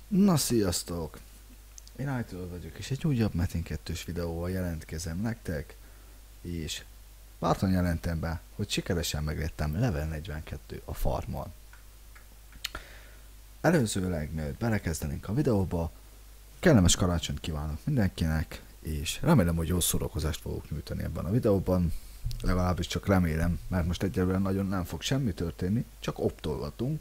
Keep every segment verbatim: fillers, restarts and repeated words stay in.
Na sziasztok! Én Ájtól vagyok, és egy újabb Metin kettős videóval jelentkezem nektek, és bátran jelentem be, hogy sikeresen meglettem level negyvenkettő a farmon. Előzőleg, mielőtt belekezdenénk a videóba, kellemes karácsonyt kívánok mindenkinek, és remélem, hogy jó szórakozást fogok nyújtani ebben a videóban, legalábbis csak remélem, mert most egyelőre nagyon nem fog semmi történni, csak optolgatunk,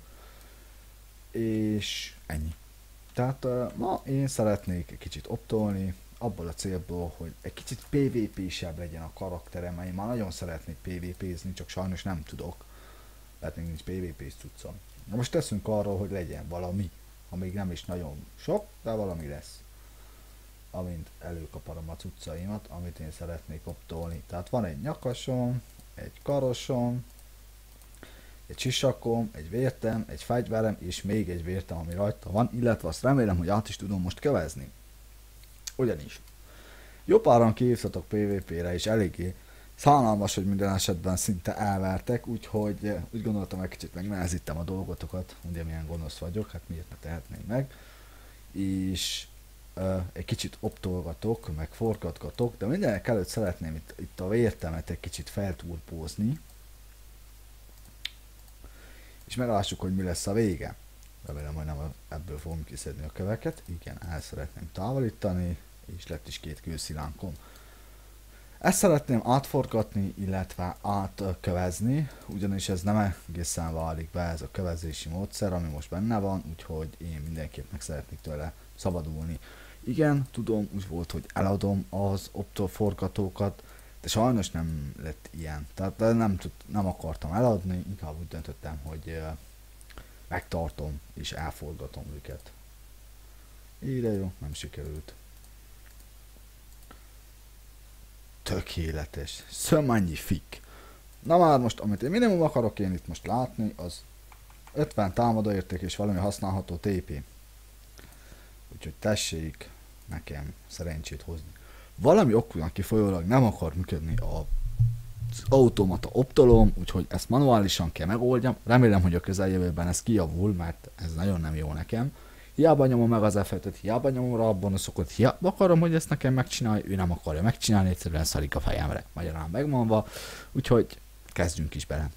és ennyi. Tehát uh, ma én szeretnék egy kicsit optolni, abból a célból, hogy egy kicsit pé vé pé-sebb legyen a karakterem, mert én már nagyon szeretnék pé vé pézni, csak sajnos nem tudok, mert még nincs pé vé pés cuccom. Na most teszünk arról, hogy legyen valami, amíg nem is nagyon sok, de valami lesz. Amint előkaparom a cuccaimat, amit én szeretnék optolni. Tehát van egy nyakasom, egy karosom, egy sisakom, egy vértem, egy fegyverem, és még egy vértem, ami rajta van, illetve azt remélem, hogy át is tudom most kövezni. Ugyanis jó páran kihívtatok pé vé pére, és eléggé szánalmas, hogy minden esetben szinte elvertek, úgyhogy úgy gondoltam, egy kicsit megnehezítem a dolgotokat, ugye milyen gonosz vagyok, hát miért ne tehetném meg, és uh, egy kicsit optolgatok, meg forgatgatok, de mindenek előtt szeretném itt, itt a vértemet egy kicsit felturpózni, és meglássuk, hogy mi lesz a vége. Remélem, hogy nem ebből fogom kiszedni a köveket. Igen, el szeretném távolítani, és lett is két kőszilánkom. Ezt szeretném átforgatni, illetve átkövezni, ugyanis ez nem egészen válik be, ez a kövezési módszer, ami most benne van, úgyhogy én mindenképp meg szeretnék tőle szabadulni. Igen, tudom, úgy volt, hogy eladom az optoforgatókat, de sajnos nem lett ilyen. Tehát nem, tud, nem akartam eladni, inkább úgy döntöttem, hogy megtartom és elforgatom őket. Ide jó, nem sikerült. Tökéletes. Szömannyi fik. Na már most, amit én minimum akarok én itt most látni, az ötven támadóérték és valami használható té pé. Úgyhogy tessék nekem szerencsét hozni. Valami okúnak kifolyólag nem akar működni a az automata optolom, úgyhogy ezt manuálisan kell megoldjam. Remélem, hogy a közeljövőben ez kijavul, mert ez nagyon nem jó nekem. Hiába nyomom meg az effektet, hiába nyomom rá a bonuszokat, hiába akarom, hogy ezt nekem megcsinálja, ő nem akarja megcsinálni, egyszerűen szarik a fejemre, magyarán megmondva. Úgyhogy kezdjünk is bele.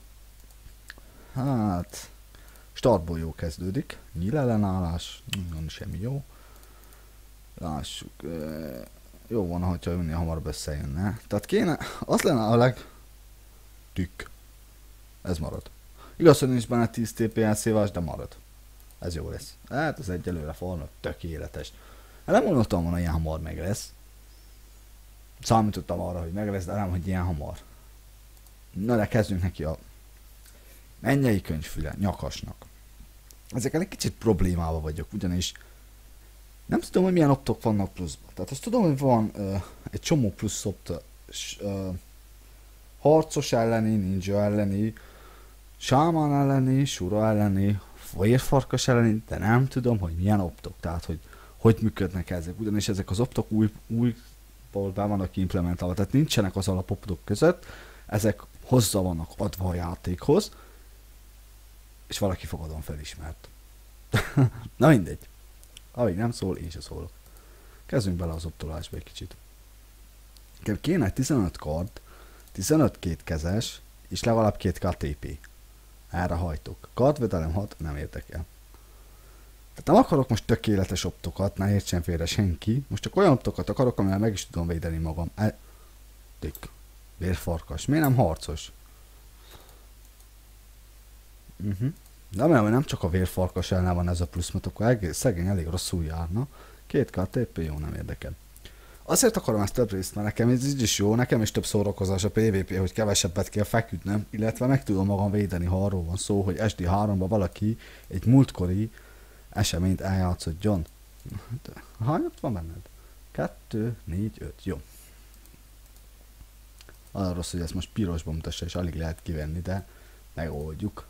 Hát, startból jó kezdődik. Nyíl ellenállás, nem semmi jó. Lássuk. Jó volna, hogyha minél hamarabb összejönne. Tehát kéne, az lenne a leg... Tükk. Ez marad. Igaz, hogy nincs benne tíz té pé elszívás, de marad. Ez jó lesz. Hát ez egyelőre falnak tökéletes. Hát nem gondoltam volna, ilyen hamar meg lesz. Számítottam arra, hogy meg lesz, de nem, hogy ilyen hamar. Na de kezdjünk neki a mennyei könyvfüle, nyakasnak. Ezekkel egy kicsit problémával vagyok, ugyanis nem tudom, hogy milyen optok vannak pluszban. Tehát azt tudom, hogy van uh, egy csomó plusz opt, uh, harcos elleni, ninja elleni, sámán elleni, sura elleni, vérfarkas elleni, de nem tudom, hogy milyen optok, tehát hogy hogy működnek ezek. Ugyanis ezek az optok új, újból be vannak implementálva, tehát nincsenek az alapoptok között, ezek hozzá vannak adva a játékhoz, és valaki fogadon felismert. Na mindegy. Amíg nem szól, én se szólok. Kezdjünk bele az optolásba egy kicsit. Kéne tizenöt kard, tizenöt kétkezes, és legalább két ká té pé. Erre hajtok. Kardvédelem hat, nem érdekel. Tehát nem akarok most tökéletes optokat, ne értsen félre senki. Most csak olyan optokat akarok, amivel meg is tudom védeni magam. E... Tük. Vérfarkas. Miért nem harcos? Uh-huh. De mert nem csak a vérfarkas ellen van ez a plusz, mert akkor egész, szegény elég rosszul járna. két ká té pé jó, nem érdekel. Azért akarom ezt több részt, mert nekem ez így is jó, nekem is több szórakozás a pé vé pé, hogy kevesebbet kell feküdnem, illetve meg tudom magam védeni, ha arról van szó, hogy es dé háromba valaki egy múltkori eseményt eljátszodjon. Hány ott van benned? Kettő, négy, öt, jó. Arra rossz, hogy ezt most pirosba mutassa, és alig lehet kivenni, de megoldjuk.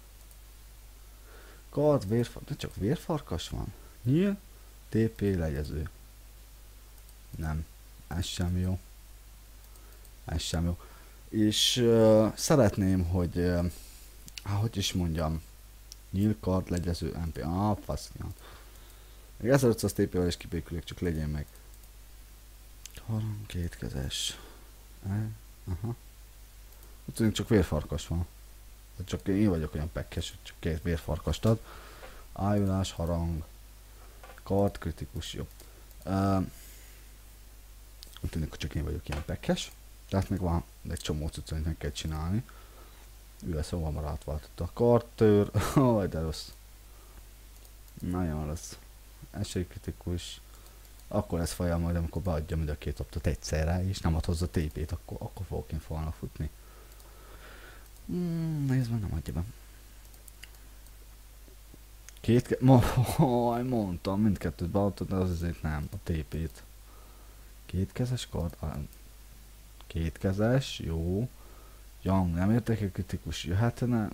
Kard, vérfarkas, de csak vérfarkas van. Nyíl, té pé legyező. Nem, ez sem jó. Ez sem jó. És uh, szeretném, hogy, uh, hogy is mondjam, nyíl, kard, legyező, em pé, ah, fasznyán. Még ezerötszáz té pével is kibékülök, csak legyen meg. Harang kétkezes. E? Aha. Úgy tűnik csak vérfarkas van. Csak én vagyok olyan pekkes, hogy csak két vérfarkast ad. Ájulás, harang. Kard, kritikus, jó. Uh, úgy tűnik, hogy csak én vagyok ilyen pekkes. Tehát még van egy csomó cucc, amit meg kell csinálni. Ő szóval már átváltotta a kartőr. Aj, de rossz. Nagyon rossz. Esélykritikus. Akkor lesz folyam majd, amikor beadja mind a két optot egyszerre, és nem ad hozzá té pét, akkor, akkor fogok én falnak futni. Hmm, nézd meg, nem adja be. Két ke... Majd mondtam, mindkettőt beadtad, de az azért nem, a té pét. Kétkezes kard? Kétkezes, jó. Young, nem érdekel, kritikus jöhetne?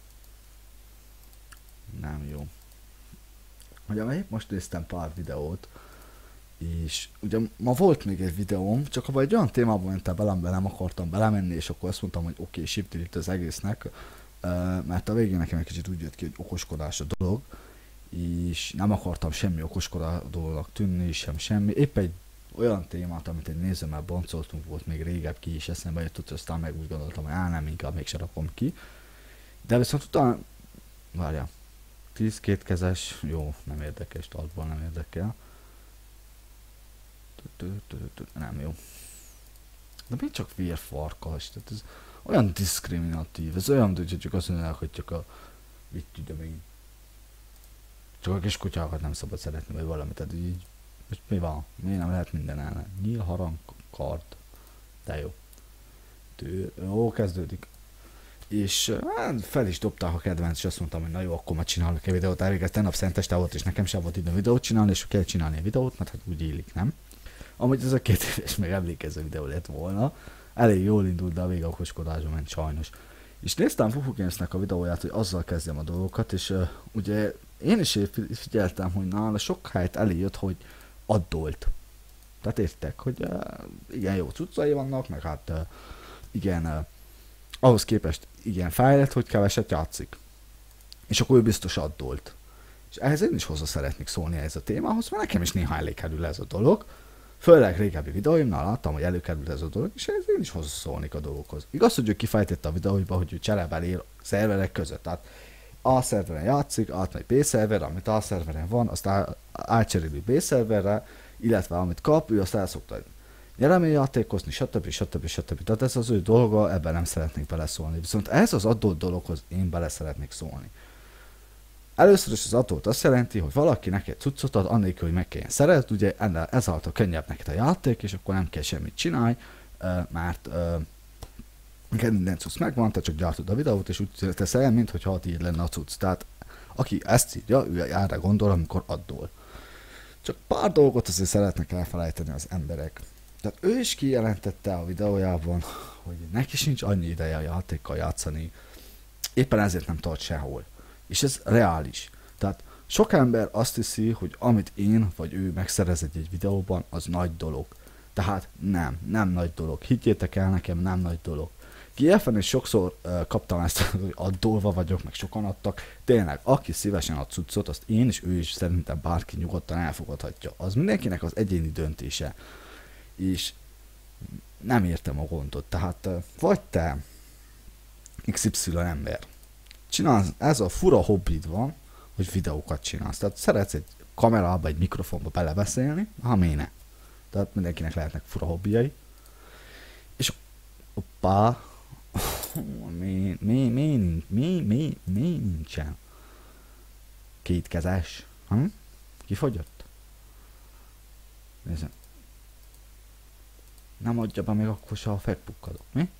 Nem jó. Ugye épp most néztem pár videót, és ugye ma volt még egy videóm, csak abban egy olyan témában mentem bele, amiben nem akartam belemenni, és akkor azt mondtam, hogy oké, okay, shift delete az egésznek, mert a végén nekem egy kicsit úgy jött ki, hogy okoskodás a dolog, és nem akartam semmi okoskodónak tűnni, sem semmi. Épp egy olyan témát, amit egy nézőmmel boncoltunk, volt még régebb ki, és eszembe jutott, aztán meg úgy gondoltam, hogy á, nem, inkább mégse rakom ki. De viszont utána, várjál, tíz kétkezes, jó, nem érdekes, startból nem érdekel. Nem jó. De még csak vérfarkas, tehát ez olyan diszkriminatív, ez olyan, hogy csak azt mondanak, hogy csak a, mit tudom én, csak a kis kutyákat nem szabad szeretni, vagy valamit, tehát így, most mi van? Miért nem lehet minden ellen? Nyíl, harang, kard, de jó. Tő, jó, kezdődik. És hát, fel is dobták a kedvenc, és azt mondtam, hogy na jó, akkor már csinálok egy videót, elvégez tegnap szenteste volt, és nekem sem volt idő videót csinálni, és kell csinálni egy videót, mert hát úgy élik, nem? Amúgy ez a két éves meg emlékező videó lett volna, elég jól indult, de a vége okoskodásba ment sajnos. És néztem Fufugamesnek a videóját, hogy azzal kezdjem a dolgokat, és uh, ugye én is figyeltem, hogy nála sok helyet eljött, hogy addolt. Tehát értek, hogy uh, igen jó cuccai vannak, meg hát uh, igen, uh, ahhoz képest igen fejlett, hogy keveset játszik. És akkor ő biztos addolt. És ehhez én is hozzá szeretnék szólni ez a témához, mert nekem is néha előkerül ez a dolog. Főleg régebbi videóimnál láttam, hogy előkerült ez a dolog, és ehhez én is hozzá szólnék a dolgokhoz. Igaz, hogy ő kifejtette a videóiba, hogy ő cserébe ér szerverek között. Tehát A szerveren játszik, átmegy B szerverre, amit A szerveren van, azt átcseréli B szerverre, illetve amit kap, ő azt el szokta nyereményjátékozni, stb. stb. stb. Tehát ez az ő dolga, ebben nem szeretnék beleszólni. Viszont ez az adott dologhoz én bele szeretnék szólni. Először is az adott azt jelenti, hogy valaki neked cuccot ad, annélkül, hogy meg kelljen szeretni, ugye ezáltal könnyebb neked a játék, és akkor nem kell semmit csinálni, mert neked minden cucc megvan, te csak gyártod a videót, és úgy teszel, mintha a tiéd lenne a cucc. Tehát aki ezt írja, ő erre gondol, amikor addol. Csak pár dolgot azért szeretnek elfelejteni az emberek. Tehát ő is kijelentette a videójában, hogy neki sincs annyi ideje a játékkal játszani, éppen ezért nem tart sehol. És ez reális. Tehát sok ember azt hiszi, hogy amit én vagy ő megszerez egy videóban, az nagy dolog. Tehát nem, nem nagy dolog. Higgyétek el nekem, nem nagy dolog. gé ef en is sokszor uh, kaptam ezt, hogy addolva vagyok, meg sokan adtak. Tényleg, aki szívesen ad cuccot, azt én és ő is szerintem bárki nyugodtan elfogadhatja. Az mindenkinek az egyéni döntése. És nem értem a gondot. Tehát uh, vagy te iksz ipszilon ember, csinálsz, ez a fura hobbid van, hogy videókat csinálsz. Tehát szeretsz egy kamerába, egy mikrofonba belebeszélni, ha miért ne. Tehát mindenkinek lehetnek fura hobbijai. És hoppá, mi, mi, mi, mi, mi, mi nincsen. Kétkezes. Hm? Kifogyott? Nézzem. Nem adja be még akkor se a felpukkadok, mi?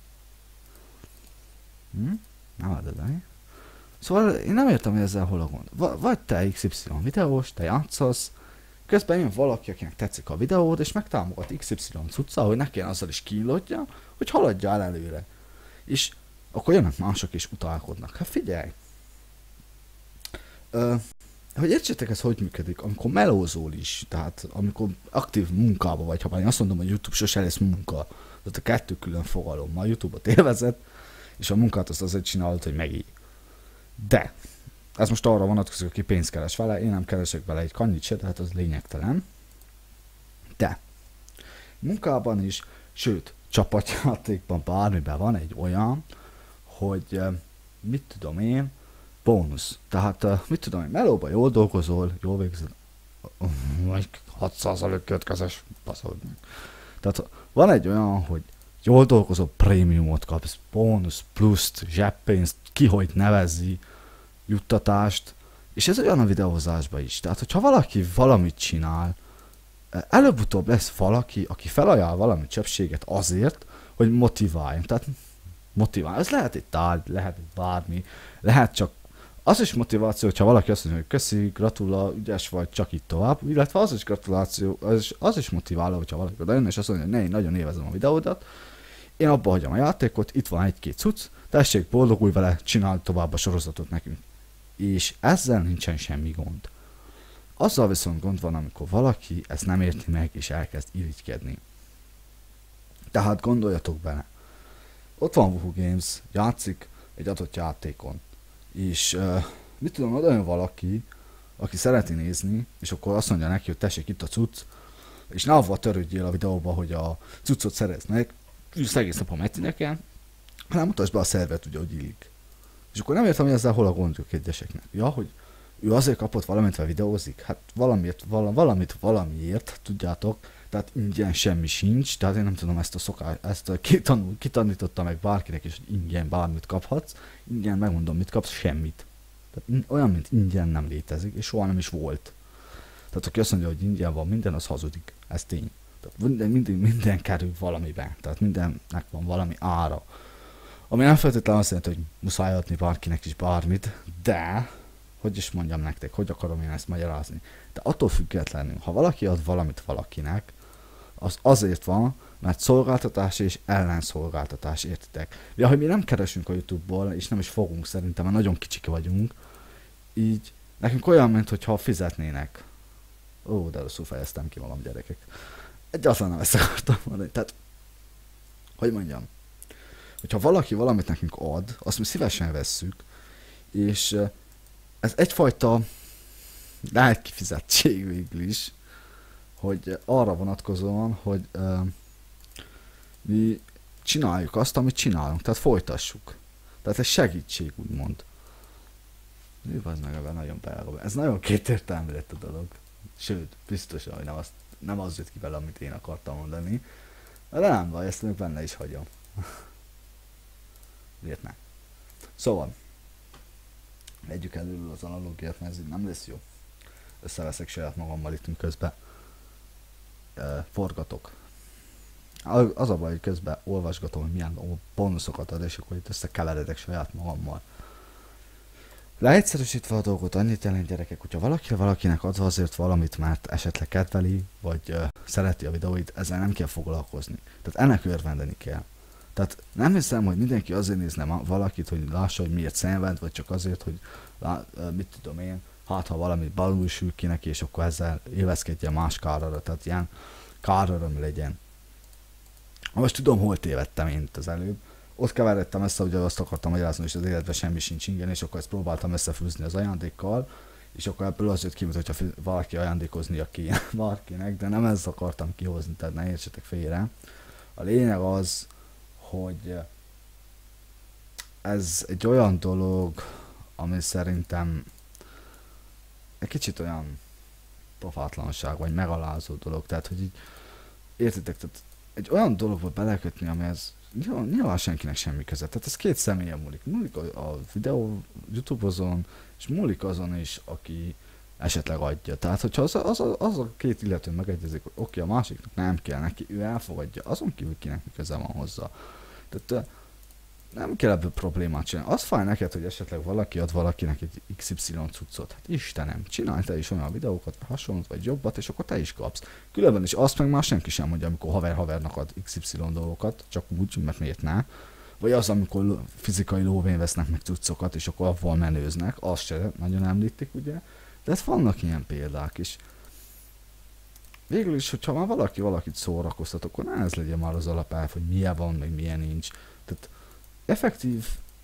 Hm? Nem adod be, mi? Szóval én nem értem, hogy ezzel hol a gond. V- vagy te iksz ipszilon videós, te játszasz, közben jön valaki, akinek tetszik a videód, és megtámogat iksz ipszilon cucca, hogy ne kelljen azzal is kínlódja, hogy haladja el előre. És akkor jönnek mások és utálkodnak. Hát figyelj! Ö, hogy értsétek, ez hogy működik, amikor melózol is, tehát amikor aktív munkában vagy, ha már én azt mondom, hogy YouTube sose lesz munka, tehát a kettő külön fogalom, ma a YouTube-ot élvezet, és a munkát azt azért csinálod, hogy megíj. De, ez most arra vonatkozik, aki pénzt keres vele, én nem keresek vele egy kannyit se, tehát az lényegtelen. De munkában is, sőt, csapatjátékban, bármiben van egy olyan, hogy mit tudom én, bónusz. Tehát mit tudom én, melóban jól dolgozol, jól végzed, vagy hat százalék következés, baszod meg. Tehát van egy olyan, hogy jól dolgozol, prémiumot kapsz, bónusz, pluszt, zseppénzt, ki hogy nevezzi, juttatást, és ez olyan a videózásban is. Tehát, hogyha valaki valamit csinál, előbb-utóbb lesz valaki, aki felajánl valami csöpséget azért, hogy motiváljon. Tehát motivál. Ez lehet egy tárgy, lehet egy bármi, lehet csak az is motiváció, hogyha valaki azt mondja, hogy köszi, gratulál, ügyes vagy, csak itt tovább, illetve az is gratuláció, az is, az is motiváló, hogyha valaki oda jön, és azt mondja, hogy ne, én nagyon élvezem a videódat, én abba hagyom a játékot, itt van egy-két cucc, tessék, boldogulj vele, csinálj tovább a sorozatot nekünk. És ezzel nincsen semmi gond. Azzal viszont gond van, amikor valaki ezt nem érti meg, és elkezd irigykedni. Tehát gondoljatok bele. Ott van Woohoo Games, játszik egy adott játékon. És uh, mit tudom, oda jön valaki, aki szereti nézni, és akkor azt mondja neki, hogy tessék itt a cucc, és ne avval törődjél a videóba, hogy a cuccot szereznek, és egész napon metineken, hanem mutasd be a szervet, ugye, hogy illik. És akkor nem értem, hogy ezzel hol a gondjuk egyeseknek. Ja, hogy ő azért kapott valamit, vagy videózik? Hát valamiért, vala, valamit valamiért, tudjátok, tehát ingyen semmi sincs, tehát én nem tudom ezt a szokás, ezt a kitanul, kitanítottam meg bárkinek is, hogy ingyen bármit kaphatsz, ingyen megmondom, mit kapsz, semmit. Tehát olyan, mint ingyen nem létezik, és soha nem is volt. Tehát aki azt mondja, hogy ingyen van minden, az hazudik. Ez tény. Tehát minden, minden, minden kerül valamiben, tehát mindennek van valami ára. Ami nem feltétlenül azt jelenti, hogy muszáj adni bárkinek is bármit, de, hogy is mondjam nektek, hogy akarom én ezt magyarázni. De attól függetlenül, ha valaki ad valamit valakinek, az azért van, mert szolgáltatás és ellenszolgáltatás, értitek? Ja, hogy mi nem keresünk a YouTube-ból, és nem is fogunk szerintem, mert nagyon kicsik vagyunk, így nekünk olyan, mintha fizetnének. Ó, de rosszul fejeztem ki magam, gyerekek. Egyáltalán nem ezt akartam mondani. Tehát, hogy mondjam, hogyha valaki valamit nekünk ad, azt mi szívesen vesszük, és ez egyfajta lehet kifizettség végül is, hogy arra vonatkozóan, hogy uh, mi csináljuk azt, amit csinálunk, tehát folytassuk. Tehát ez segítség, úgymond. Mi az meg ebben nagyon belga. Ez nagyon kétértelmű lett a dolog. Sőt, biztosan, hogy nem, azt, nem az jött ki bele, amit én akartam mondani. De nem baj, ezt még benne is hagyom. Miért ne? Szóval, vegyük előről az analógiát, mert ez így nem lesz jó. Összeveszek saját magammal itt közben. Uh, forgatok. Az a baj, hogy közben olvasgatom, hogy milyen bónuszokat ad, és akkor itt összekeveredek saját magammal. Leegyszerűsítve a dolgot annyit jelent, gyerekek, hogyha valaki valakinek adva azért valamit, mert esetleg kedveli, vagy uh, szereti a videóit, ezzel nem kell foglalkozni. Tehát ennek örvendeni kell. Tehát nem hiszem, hogy mindenki azért nézne valakit, hogy lássa, hogy miért szenved, vagy csak azért, hogy lá, uh, mit tudom én, hát ha valamit balul sül ki neki, és akkor ezzel élvezkedjen más kárra, tehát ilyen káröröm legyen. Most tudom, hol tévedtem én itt az előbb. Ott keveredtem össze, ugye azt akartam magyarázni, hogy az életben semmi sincs ingyen, és akkor ezt próbáltam összefűzni az ajándékkal, és akkor ebből az jött ki, hogyha valaki ajándékoznia kéne valakinek, de nem ezt akartam kihozni, tehát ne értsetek félre. A lényeg az, hogy ez egy olyan dolog, ami szerintem egy kicsit olyan pofátlanság, vagy megalázó dolog, tehát hogy így, értitek, tehát egy olyan dologba belekötni, amihez nyilván, nyilván senkinek semmi köze, tehát ez két személyen múlik. Múlik a, a videó YouTube-ozon, és múlik azon is, aki esetleg adja. Tehát, hogyha az, az, az, az a két illető megegyezik, hogy oké, okay, a másiknak nem kell neki, ő elfogadja, azon kívül kinek mi köze van hozzá. Tehát nem kell ebből problémát csinálni. Az fáj neked, hogy esetleg valaki ad valakinek egy iksz ipszilon cuccot. Hát Istenem, csinálj te is olyan videókat, vagy hasonlót, vagy jobbat, és akkor te is kapsz. Különben is azt meg már senki sem mondja, amikor haver-havernak ad iksz ipszilon dolgokat, csak úgy, mert miért ne. Vagy az, amikor fizikai lóvén vesznek meg cuccokat, és akkor avval menőznek, azt se nagyon említik, ugye. De hát vannak ilyen példák is. Végül is, hogyha már valaki valakit szórakoztat, akkor ne ez legyen már az alapelv, hogy milyen van, meg milyen nincs. Tehát effektív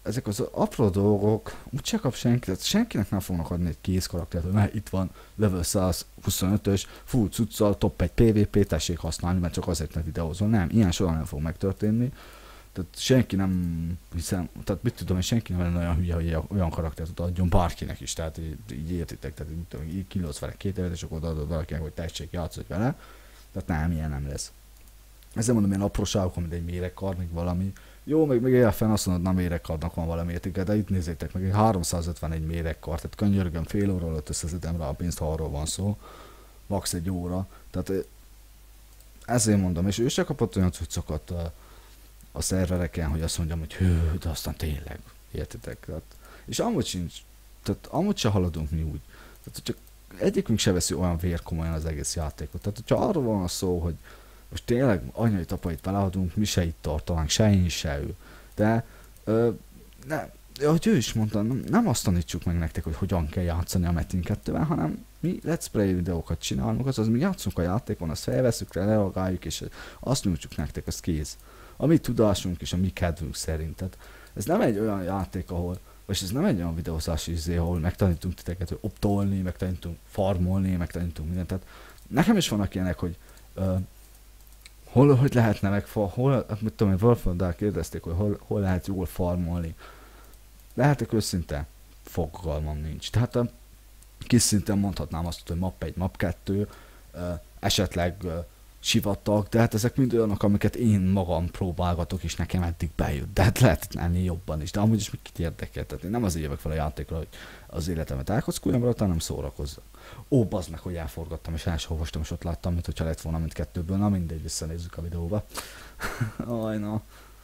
ezek az apró dolgok úgyse kap senki, tehát senkinek nem fognak adni egy kész karaktert, hogy mert itt van level száz huszonötös, full cuccal, top egy pé vé pé, tessék használni, mert csak azért, mert videózol. Nem, ilyen soha nem fog megtörténni. Tehát senki nem, hiszen, tehát mit tudom, hogy senki nem lenne olyan hülye, hogy olyan karaktert adjon bárkinek is, tehát így, így értitek, tehát mit tudom, így kilódsz vele két évet, és akkor odaadod valakinek, hogy tessék, játszod vele, tehát nem, ilyen nem lesz. Ezzel mondom, ilyen apróságok, mint egy méregkard, még valami. Jó, még, még éjjel fenn azt mondod, nem méregkardnak van valami értéke, de itt nézzétek meg, egy háromszázötvenegy méregkard, tehát könyörgöm, fél óra alatt összeszedem rá a pénzt, ha arról van szó, max egy óra, tehát ezért mondom, és ő se kapott olyan cuccokat a, a szervereken, hogy azt mondjam, hogy hű, de aztán tényleg, értitek, tehát, és amúgy sincs, tehát amúgy se haladunk mi úgy, tehát csak egyikünk se veszi olyan vérkomolyan az egész játékot, tehát hogyha arról van a szó, hogy most tényleg anyai tapait beleadunk, mi se itt tartanánk, se én, se ő. De, ö, ne, ahogy ő is mondta, nem, nem azt tanítsuk meg nektek, hogy hogyan kell játszani a Metin kettőben, hanem mi let's play videókat csinálunk, azaz mi játszunk a játékon, azt felveszünk rá, lereagáljuk, és azt nyújtsuk nektek, az kész. A mi tudásunk és a mi kedvünk szerint. Tehát ez nem egy olyan játék, ahol, vagy ez nem egy olyan videózási izé, ahol megtanítunk titeket, hogy optolni, megtanítunk farmolni, megtanítunk mindent. Tehát nekem is vannak ilyenek, hogy ö, hol, hogy lehetne meg, hol, mit tudom én, Wolfenddel kérdezték, hogy hol, hol lehet jól farmolni. Lehetek őszinte? Fogalmam nincs. Tehát a kis szinten mondhatnám azt, hogy map egy, map kettő, esetleg sivatag, de hát ezek mind olyanok, amiket én magam próbálgatok, és nekem eddig bejött. De hát lehet ennél jobban is, de amúgy is kit érdekel. Tehát én nem azért jövök fel a játékra, hogy az életemet elkockuljam rá, hanem szórakozzak. Ó, bazd meg, hogy elforgattam, és el sem olvastam, és ott láttam, mint hogyha lett volna mindkettőből. Na mindegy, visszanézzük a videóba. Aj, na.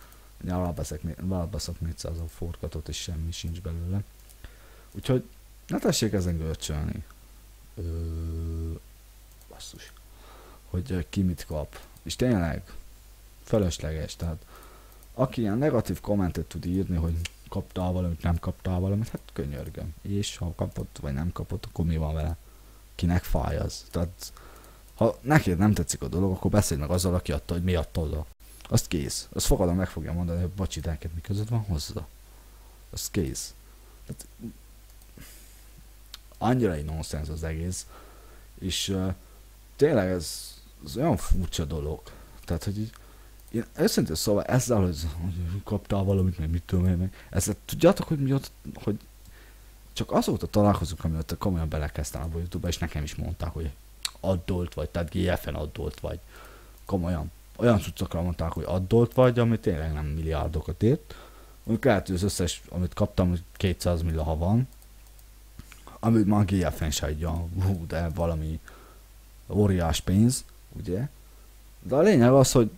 Rábaszok négyszázal forgatott, és semmi sincs belőle. Úgyhogy ne tessék ezen görcsölni. Ö... Basszus. Hogy ki mit kap. És tényleg felesleges, tehát aki ilyen negatív kommentet tud írni, hogy kaptál valamit, nem kaptál valamit, hát könyörgöm. És ha kapott, vagy nem kapott, akkor mi van vele? Kinek fáj az? Tehát ha neked nem tetszik a dolog, akkor beszélj meg azzal, aki adta, hogy mi adta oda. Azt kész. Azt fogadom, meg fogja mondani, hogy bocsi, de neked mi között van hozzá. Azt kész. Tehát, annyira egy nonsens az egész. És uh, tényleg ez, ez olyan furcsa dolog. Tehát, hogy így, én őszintén szóval ezzel, hogy, hogy kaptál valamit, meg mit tudom én, meg ezzel tudjátok, hogy mi ott, hogy csak azóta találkozunk, amióta komolyan belekezdtem abba a YouTube-ba, és nekem is mondták, hogy addolt vagy, tehát gé ef en addolt vagy. Komolyan. Olyan cuccokra mondták, hogy addolt vagy, ami tényleg nem milliárdokat ért. Mondjuk lehet, hogy az összes, amit kaptam, hogy kétszáz millió ha van, amit már gé ef en se adja, hú, de valami óriás pénz, ugye? De a lényeg az, hogy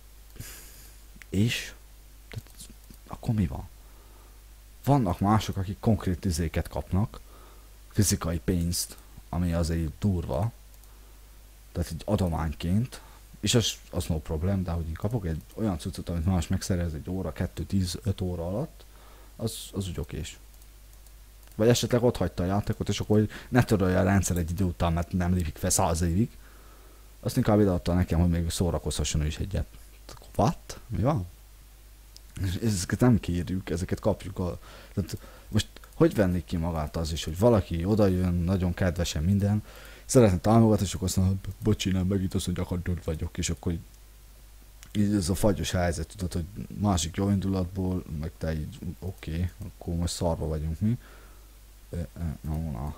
és? Tehát, akkor mi van? Vannak mások, akik konkrét izéket kapnak, fizikai pénzt, ami azért durva, tehát egy adományként, és az, az no problem, de hogy én kapok egy olyan cuccot, amit más megszerez egy óra, kettő, tíz, öt óra alatt, az, az úgy okés. Vagy esetleg ott hagyta a játékot, és akkor ne törölje a rendszer egy idő után, mert nem lépik fel száz évig. Azt inkább ideadta nekem, hogy még szórakozhasson ő is egyet. What? Mi van? És ezeket nem kérjük, ezeket kapjuk. A... Tehát most hogy vennék ki magát az is, hogy valaki odajön, nagyon kedvesen minden, szeretne támogatni, és akkor azt mondja, bocsi, nem, meg itt azt mondja, akadott vagyok, és akkor így, így ez a fagyos helyzet, tudod, hogy másik jó indulatból, meg te így, oké, okay, akkor most szarva vagyunk mi. Na, na.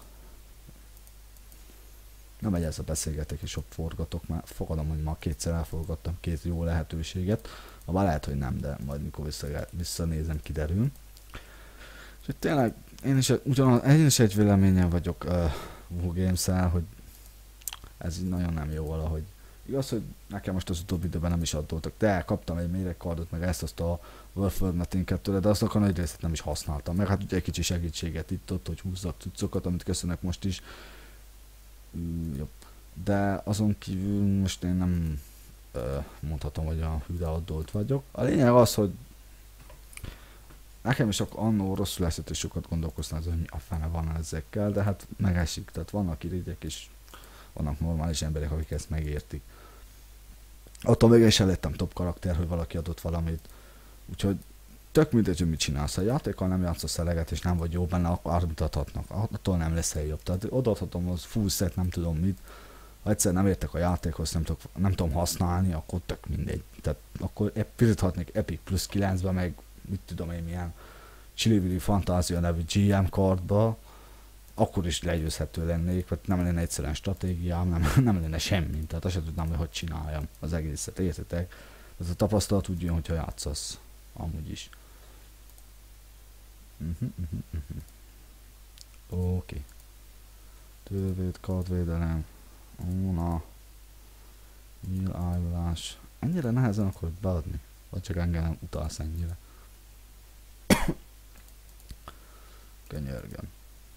Nem megy ez a beszélgetek, és ott forgatok, már fogadom, hogy ma kétszer elforgattam két jó lehetőséget. Már lehet, hogy nem, de majd mikor vissza, visszanézem, kiderül. És tényleg én is, ugyanaz, én is egy véleményen vagyok uh, WooGames-el, hogy ez így nagyon nem jó valahogy. Igaz, hogy nekem most az utóbbi időben nem is adottak, de kaptam egy méregkardot, meg ezt azt a Wolfendet tőle, de aznak a nagy részét nem is használtam. Meg hát ugye egy kicsi segítséget itt ott, hogy húzzak cuccokat, amit köszönök most is. Mm, jobb. De azon kívül most én nem uh, mondhatom, hogy a hűde addolt vagyok. A lényeg az, hogy nekem is annó rosszul esett, és sokat gondolkoztam, hogy mi a fene van ezekkel, de hát megesik, tehát vannak irigyek, és vannak normális emberek, akik ezt megértik. Attól végül is ellettem top karakter, hogy valaki adott valamit. Úgyhogy tök mindegy, hogy mit csinálsz. Ha a játékkal nem játszasz eleget, és nem vagy jó benne, akkor átmutathatnak. Attól nem leszel jobb. Tehát odaadhatom az full set, nem tudom mit. Ha egyszer nem értek a játékhoz, nem, tudok, nem tudom használni, akkor tök mindegy. Tehát akkor piríthatnék Epic Plus kilencbe, meg mit tudom én milyen Chili Fantázia nevű gé em kardba, akkor is legyőzhető lennék, vagy nem lenne egyszerűen stratégiám, nem, nem lenne semmi, tehát azt sem tudnám, hogy hogy csináljam az egészet, értitek? Ez a tapasztalat úgy jön, hogyha játszasz, amúgy is. Uh-huh, uh-huh, uh-huh. Oké. Okay. Tővét, kardvédelem, óna, nyílájulás. Ennyire nehezen akarod beadni? Vagy csak engem nem utalsz ennyire? Könyörgöm.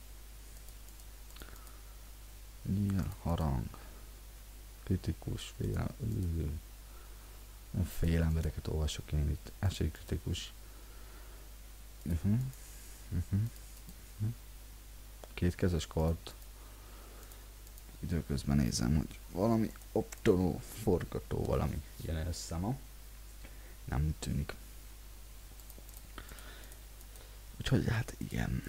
Nyíl, harang, kritikus, félem, ő. Nem fél embereket olvasok én itt, esélykritikus. Uh-huh. Uh-huh. Uh-huh. Kétkezes kard. Időközben nézem, hogy valami optoló, forgató, valami jelen össze ma. Nem tűnik. Úgyhogy hát igen.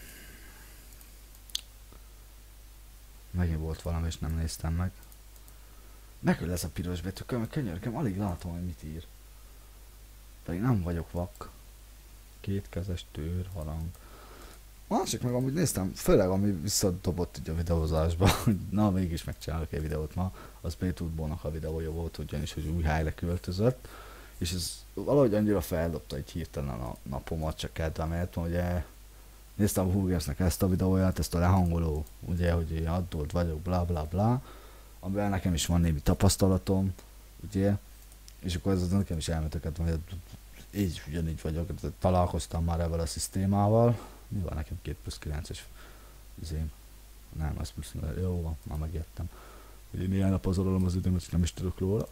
Megint volt valami, és nem néztem meg. Megöl ez a piros betű, könyörgöm, alig látom, hogy mit ír. Pedig nem vagyok vak. Kétkezes tőr, harang. Másik meg amúgy néztem, főleg ami visszadobott így a videózásba, hogy na mégis megcsinálok egy videót ma, az Bétútbónak a videója volt, ugyanis, hogy új helyre költözött, és ez valahogy annyira feldobta egy hirtelen a napomat, csak kedvemért, ugye néztem a Hugersnek ezt a videóját, ezt a lehangoló, ugye, hogy én adott vagyok, bla bla bla, amivel nekem is van némi tapasztalatom, ugye, és akkor ez az nekem is elmetöket van, hogy így ugyanígy vagyok, találkoztam már ebben a szisztémával, mi van nekem két plusz kilences izém, nem, az plusz, jó van, már megértem, hogy én ilyen napazolom az időmet, és nem is tudok róla,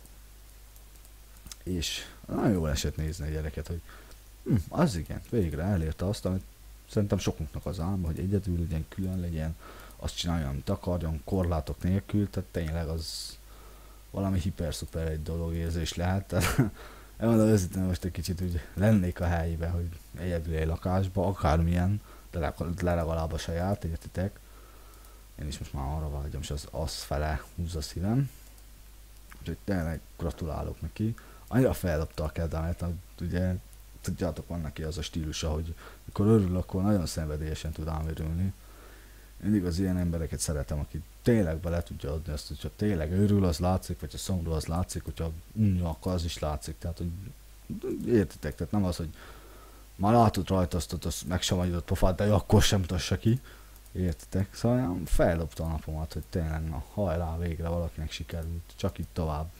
és nagyon jól esett nézni a gyereket, hogy hm, az igen, végre elérte azt, amit szerintem sokunknak az álma, hogy egyedül legyen, külön legyen, azt csinálja, amit akarjon, korlátok nélkül, tehát tényleg az valami hiper-szuper egy dolog érzés lehet, tehát elmondom őszintén, most egy kicsit úgy lennék a helyébe, hogy egyedül egy lakásba, akármilyen, de legalább a saját, értitek? Én is most már arra vágyom, és az, az fele húz a szívem. Úgyhogy tényleg gratulálok neki. Annyira feldobta a kedvemet, hogy ugye, tudjátok, van neki az a stílusa, hogy mikor örül, akkor nagyon szenvedélyesen tud ám örülni. Mindig az ilyen embereket szeretem, aki tényleg bele tudja adni azt, hogyha tényleg örül, az látszik, vagy ha szomorú, az látszik, hogyha unja, akkor az is látszik. Tehát, hogy értitek, tehát nem az, hogy már látod rajta azt, hogy az meg sem adott pofát, de akkor sem mutassa ki. Értitek? Szóval feldobta a napomat, hogy tényleg na, hajrá, végre valakinek sikerült, csak itt tovább.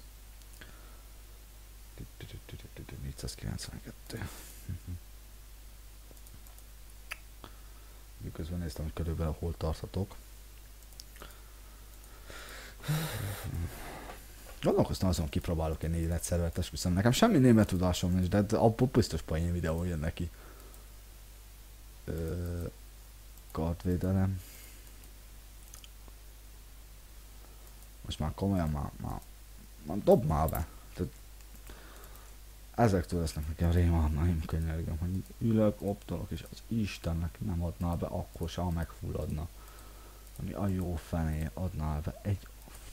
négyszázkilencvenkettő. Miközben néztem, hogy körülbelül hol tarthatok. Gondolkoztam azon, kipróbálok egy négylet szervert, esküszöm. Nekem semmi német tudásom nincs, de abból biztos poén videó jön neki. Ö, kardvédelem. Most már komolyan már, már, már dob már be. Tehát ezektől lesznek nekem rémálmaim, könyörgöm, hogy ülök, optolok, és az Istennek nem adná be, akkor se, ha megfulladna. Ami a jó fené adná be egy...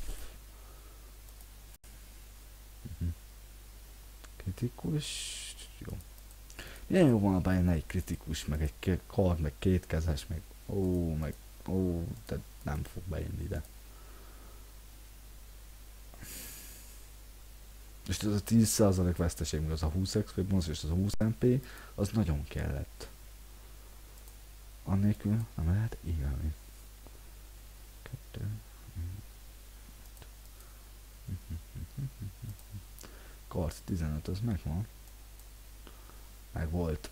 Uh-huh. Kritikus... Jó. Milyen jó volna bejönne egy kritikus, meg egy kard, meg kétkezes, meg... Ó, meg... Ó, de nem fog bejönni ide. És ez a tíz százalék veszteség, meg az a húsz exp bonus és az a húsz em pé, az nagyon kellett. Annélkül nem lehet élni. Kettő. Kart tizenöt, az megvan. Meg volt.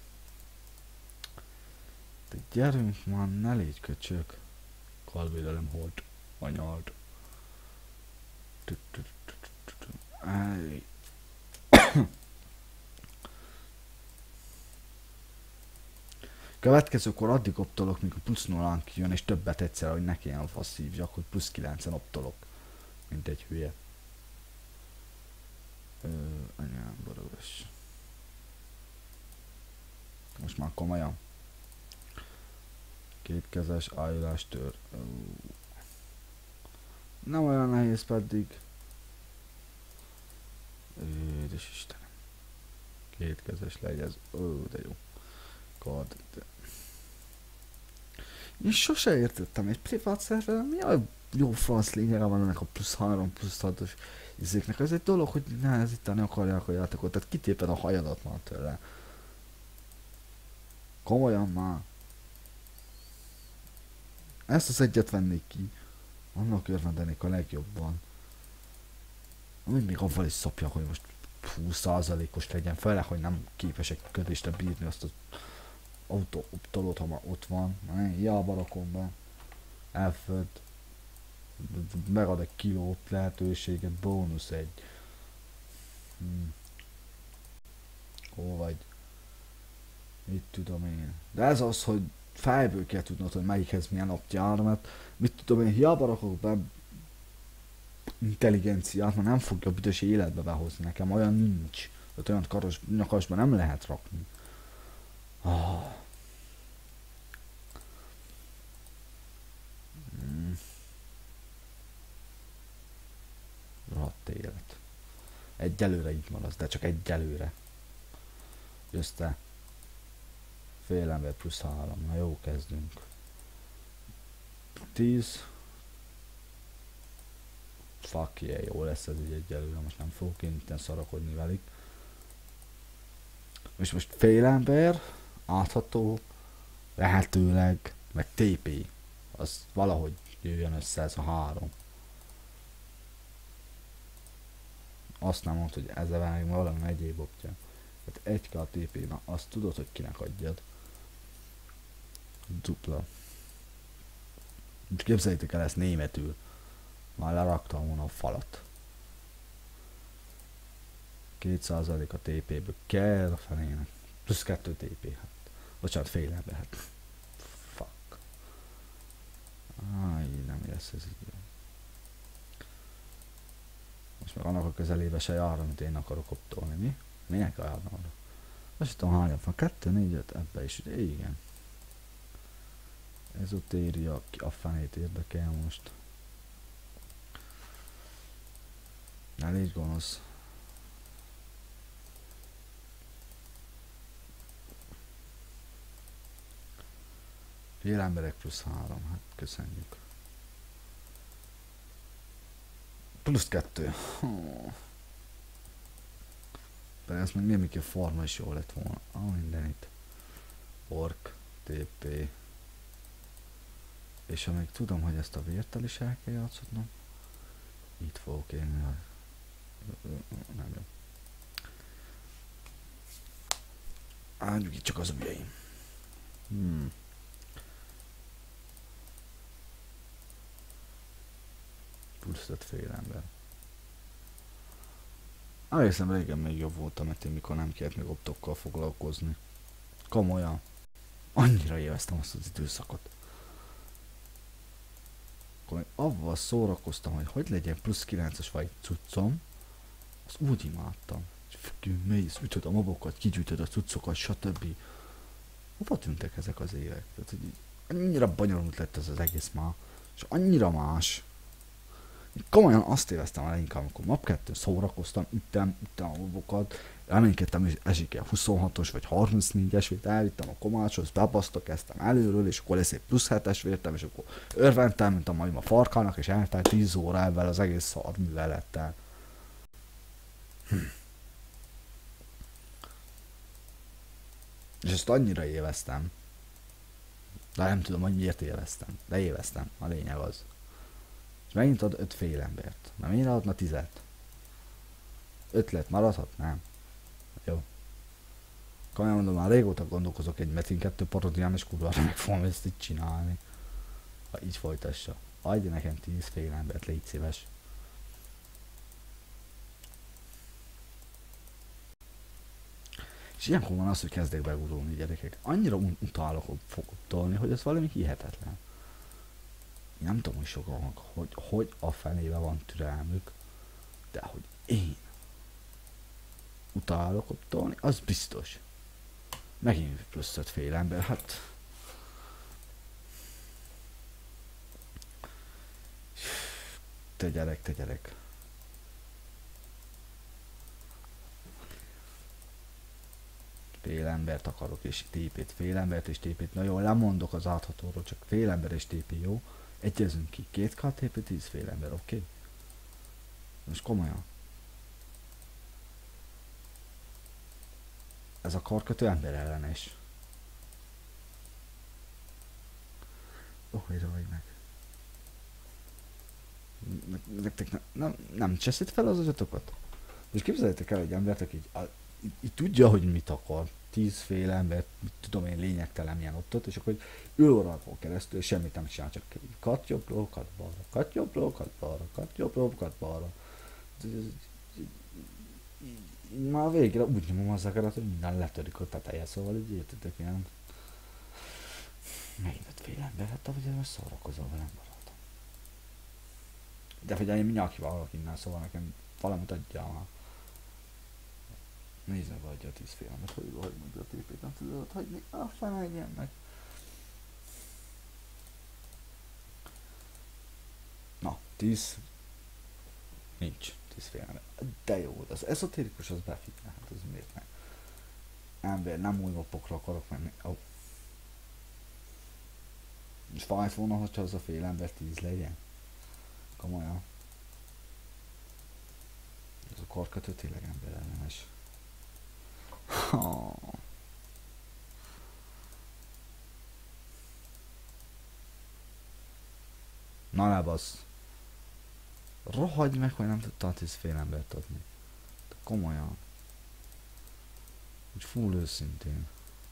De gyerünk már, ne légy köcsök. Karvédelem holt. Anyald. Következőkor addig optolok, míg a plusz nullán kijön, és többet egyszer, hogy ne kelljen a passzívjak, hogy plusz kilencen optolok. Mint egy hülye. Ö, anyám, borogos. Most már komolyan. Kétkezes ájulástör. Nem olyan nehéz pedig. Édes Istenem. Kétkezes legyen. Ó, de jó. God. De... Én sose értettem, egy privát szerveren mi a jó franc lényege van ennek a plusz három, plusz hatos izéknek. Ez egy dolog, hogy nehezíteni akarják a játékot, tehát kitéped a hajadat már tőle. Komolyan már. Ezt az egyet vennék ki. Annak örvendenék a legjobban. Amíg még avval is szopja, hogy most húsz százalékos legyen, fele, hogy nem képesek kötésre bírni azt az autóoptolót, ha már ott van. Hiába rakom be. Elföld. Megad egy kiló lehetőséget, bónusz egy. Hmm. Hol vagy? Mit tudom én. De ez az, hogy fejből kell tudnod, hogy melyikhez milyen opt jár, mert mit tudom én, hiába rakok be intelligenciát, mert nem fogja a büdös életbe behozni, nekem olyan nincs. Tehát olyan karos, nyakasban nem lehet rakni. Oh. Hmm. Rohadt élet. Egyelőre így maradsz, de csak egyelőre. Jössz te. Fél ember plusz három. Na jó, kezdünk. tíz. Fuck yeah, jó lesz ez így egyelőre, most nem fogok én itten szarakodni velük. És most fél ember, átható, lehetőleg, meg té pé. Az valahogy jöjjön össze ez a három. Azt nem mondta, hogy ezzel meg valami egyéb optja. Tehát egy ká té pé, na azt tudod, hogy kinek adjad. Dupla. Most képzeljétek el ezt németül. Már leraktam volna a falat. két százalék a té péből kell a felének. Plusz kettő té pé, hát. Bocsánat, fél ember, hát. Fuck. Áj, nem lesz ez így. Most meg annak a közelébe se jár, amit én akarok optolni, mi? Minek járna arra? Azt tudom, hányan van? kettő, négy, öt, ebbe is, de igen. Ezotéria, ki a fenét érdekel most. Ne légy gonosz. Fél emberek plusz három, hát köszönjük. Plusz kettő. Oh. Persze meg még a forma is jó lett volna. Ah, mindenit. Ork, té pé. És amíg tudom, hogy ezt a vértel is el kell játszatnom, itt fogok élni a... Nem jó. Áldjuk itt csak az ujjaim. Hmm. Plusz öt fél ember. Egészen régen még jobb voltam, mert én mikor nem kellett még optokkal foglalkozni. Komolyan. Annyira élveztem azt az időszakot. Akkor még avval szórakoztam, hogy hogy legyen plusz kilences vagy cuccom, azt úgy imádtam. Mész, ütöd a mobokat, kigyűjtöd a cuccokat, stb. Hova tűntek ezek az évek? Tehát, hogy annyira bonyolult lett ez az egész már, és annyira más. Én komolyan azt éreztem el inkább, amikor map kettőn szórakoztam, üttem, üttem a mobokat, reménykedtem, hogy esik el huszonhatos vagy harmincnégyes vért, elvittem a komácshoz, bebasztok, kezdtem előről, és akkor lesz egy plusz hetes vértem, és akkor örventem, mint a majom a farkának, és eltelt tíz óra ebben az egész szar művelettel. Hm. És ezt annyira élveztem. De nem tudom, hogy miért élveztem. De élveztem, a lényeg az. És megint ad öt fél embert. Na miért adna tizet? Ötlet maradhat? Nem. Jó. Komolyan mondom, már régóta gondolkozok egy Metin kettő parodián, és kurvára meg fogom ezt így csinálni. Ha így folytassa. Adj nekem tíz fél embert, légy szíves. És ilyenkor van az, hogy kezdek begurulni, gyerekek. Annyira utálok fogtolni, hogy ez valami hihetetlen. Én nem tudom, hogy sokan, hogy, hogy a fenébe van türelmük, de hogy én utálok optolni, az biztos. Megint plusz öt fél ember, hát... Te gyerek, te gyerek. Fél embert akarok, és tépét, fél embert és tépét. Na jó, lemondok az áthatóról, csak fél ember és tépé, jó? Egyezünk ki. Két ká té pé, tíz fél ember, oké? Okay? Most komolyan. Ez a karkötő ember ellenes. Ó, oh, ide vagy meg. Nektek ne, nem, nem cseszít fel az agyatokat? Most képzeljétek el egy embert, aki így, a, így, így tudja, hogy mit akar. Tízféle embert, mit tudom én, lényegtelen milyen ott, ott és akkor ül órákon keresztül, és semmit nem csinál, csak kat jobbról, kat balra, kat jobbról, kat balra, kat jobbról, kat balra. Már végre úgy nyomom az akarat, hogy minden letörik a teteje, szóval így értetek ilyen. Megint ötféle ember, hát ahogy most szórakozol velem, barátom. De figyelj, én mindjárt kiválok innen, szóval nekem valamit adjál már. Nézd meg, adja a tíz fél embert, hogy vagy meg a té pét, nem tudod hagyni, aztán megjen meg. Na, tíz. Nincs, tíz fél ember. De jó, az eszotérikus az befitne, hát az miért ne? Ember, nem új mapokra akarok menni. Oh. És fájt volna, hogyha az a fél ember tíz legyen. Komolyan. Ez a karkötő tényleg ember ellenes. Oh. Na lebasz. Rohagyj meg, hogy nem tudtál tíz fél embert adni. De komolyan. Úgy full őszintén.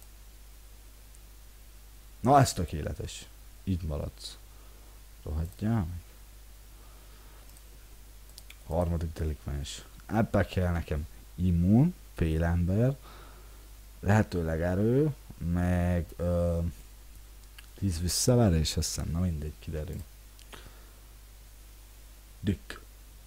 Na ez tökéletes. Így maradsz. Rohadjál meg. Harmadik delikvens. Ebbe kell nekem immun, fél ember, lehetőleg erő, meg ö, tíz visszaverés, azt hiszem, na mindegy, kiderül. Dick.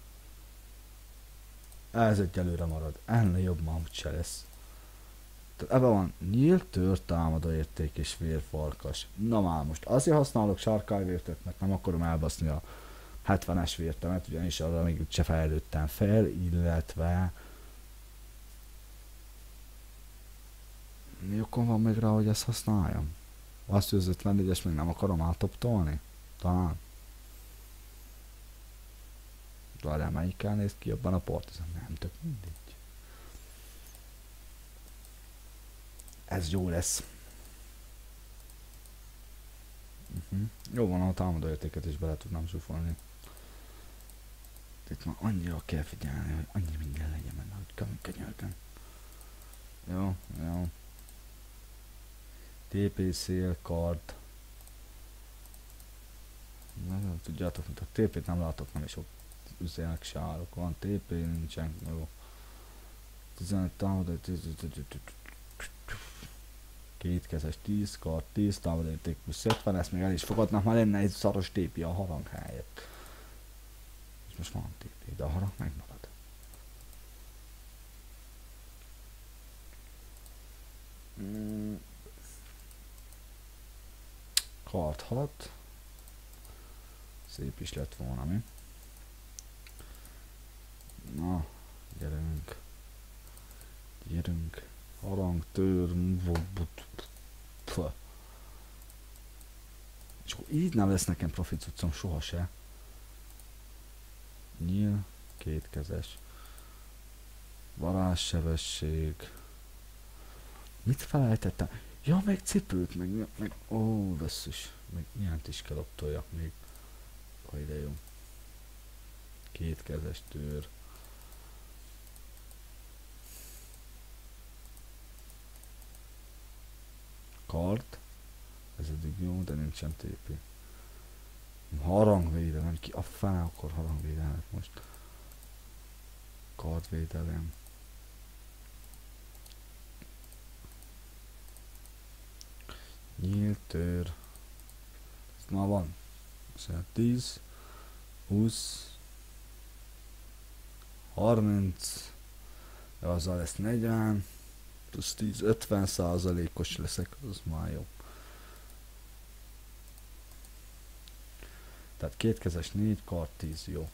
Ez egyelőre marad. Ennél jobb már úgyse lesz. Tehát ebben van nyílt, tört, támadó érték és vérfarkas. Na már most azért használok sárkályvértet, mert nem akarom elbaszni a hetvenes vértemet, ugyanis arra még úgyse fejlődtem fel, illetve mi okon van még rá, hogy ezt használjam? Azt, hogy az ötvennégyes még nem akarom átoptolni? Talán. Várjál, melyikkel néz ki jobban a Partizan? Nem, tök mindegy. Ez jó lesz. Uh-huh. Jó van, a támadó értéket is bele tudnám zsúfolni. Itt már annyira kell figyelni, hogy annyi minden legyen benne, hogy könyörgöm. Jó, jó. té pé szél, kard. Na, tudjátok, mint a té pét nem látok, nem is ott üzenek se állok. Van té pé, nincsen, jó. tizenöt támadó, kétkezes, tíz kard, tíz támadó érték plusz ötven, ezt még el is fogadnak, már lenne egy szaros té pé a harang helyett. És most van té pé, de a harang megmarad. Mm. Kard haladt. Szép is lett volna, mi? Na, gyerünk. Gyerünk. Harang, tör, és akkor így nem lesz nekem profi cuccom soha se. Nyíl, kétkezes. Varázssebesség. Mit felejtettem? Ja, meg cipőt, meg, meg, ó, veszős. Meg ilyent is kell optoljak még. Ha ide jó. Kétkezes tőr. Kard. Ez eddig jó, de nincsen té pé. Harangvédelem, ki a fene akkor harangvédelmet most. Kardvédelem. Nyílt tör. Ez már van. Szóval tíz, húsz, harminc, de azzal lesz negyven, Plusz tíz, ötven százalékos leszek, az már jó. Tehát kétkezes négy, kard tíz, jó.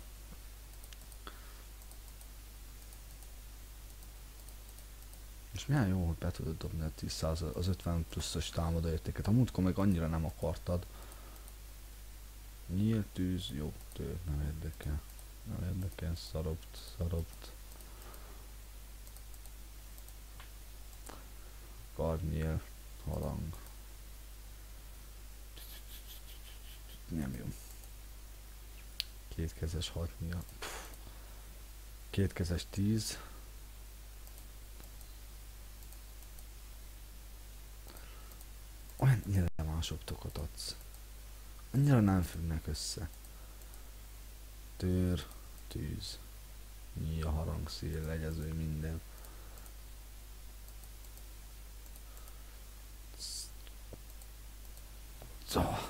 És milyen jó, hogy be tudod dobni a tíz százalék, az ötven pluszos támadó értéket. A múltkor meg annyira nem akartad. Nyílt tűz, jó, tő, nem érdekel. Nem érdekel, szarobt, szarobt. Kardnyél, harang. Nem jó. Kétkezes hatnyíl. Kétkezes tíz. Olyan nyilvánmásoktokat adsz. Annyira nem függnek össze. Tőr, tűz, nyíja, harang, szél, legyező, minden. Szóval.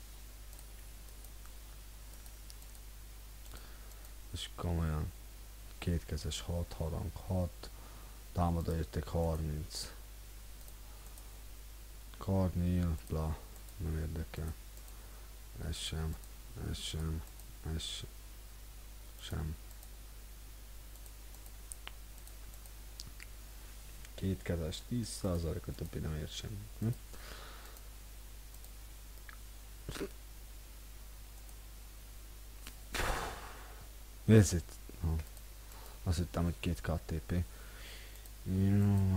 És komolyan. Kétkezes hat, harang hat, támadó érték harminc. Kardnyíl, bla, nem érdekel. Ez sem, ez sem, ez sem. Kétkezes tíz százalék, a többi nem ér semmit. Hm? Nézd itt. Oh. Azt hittem, hogy két ká té pé. Jó.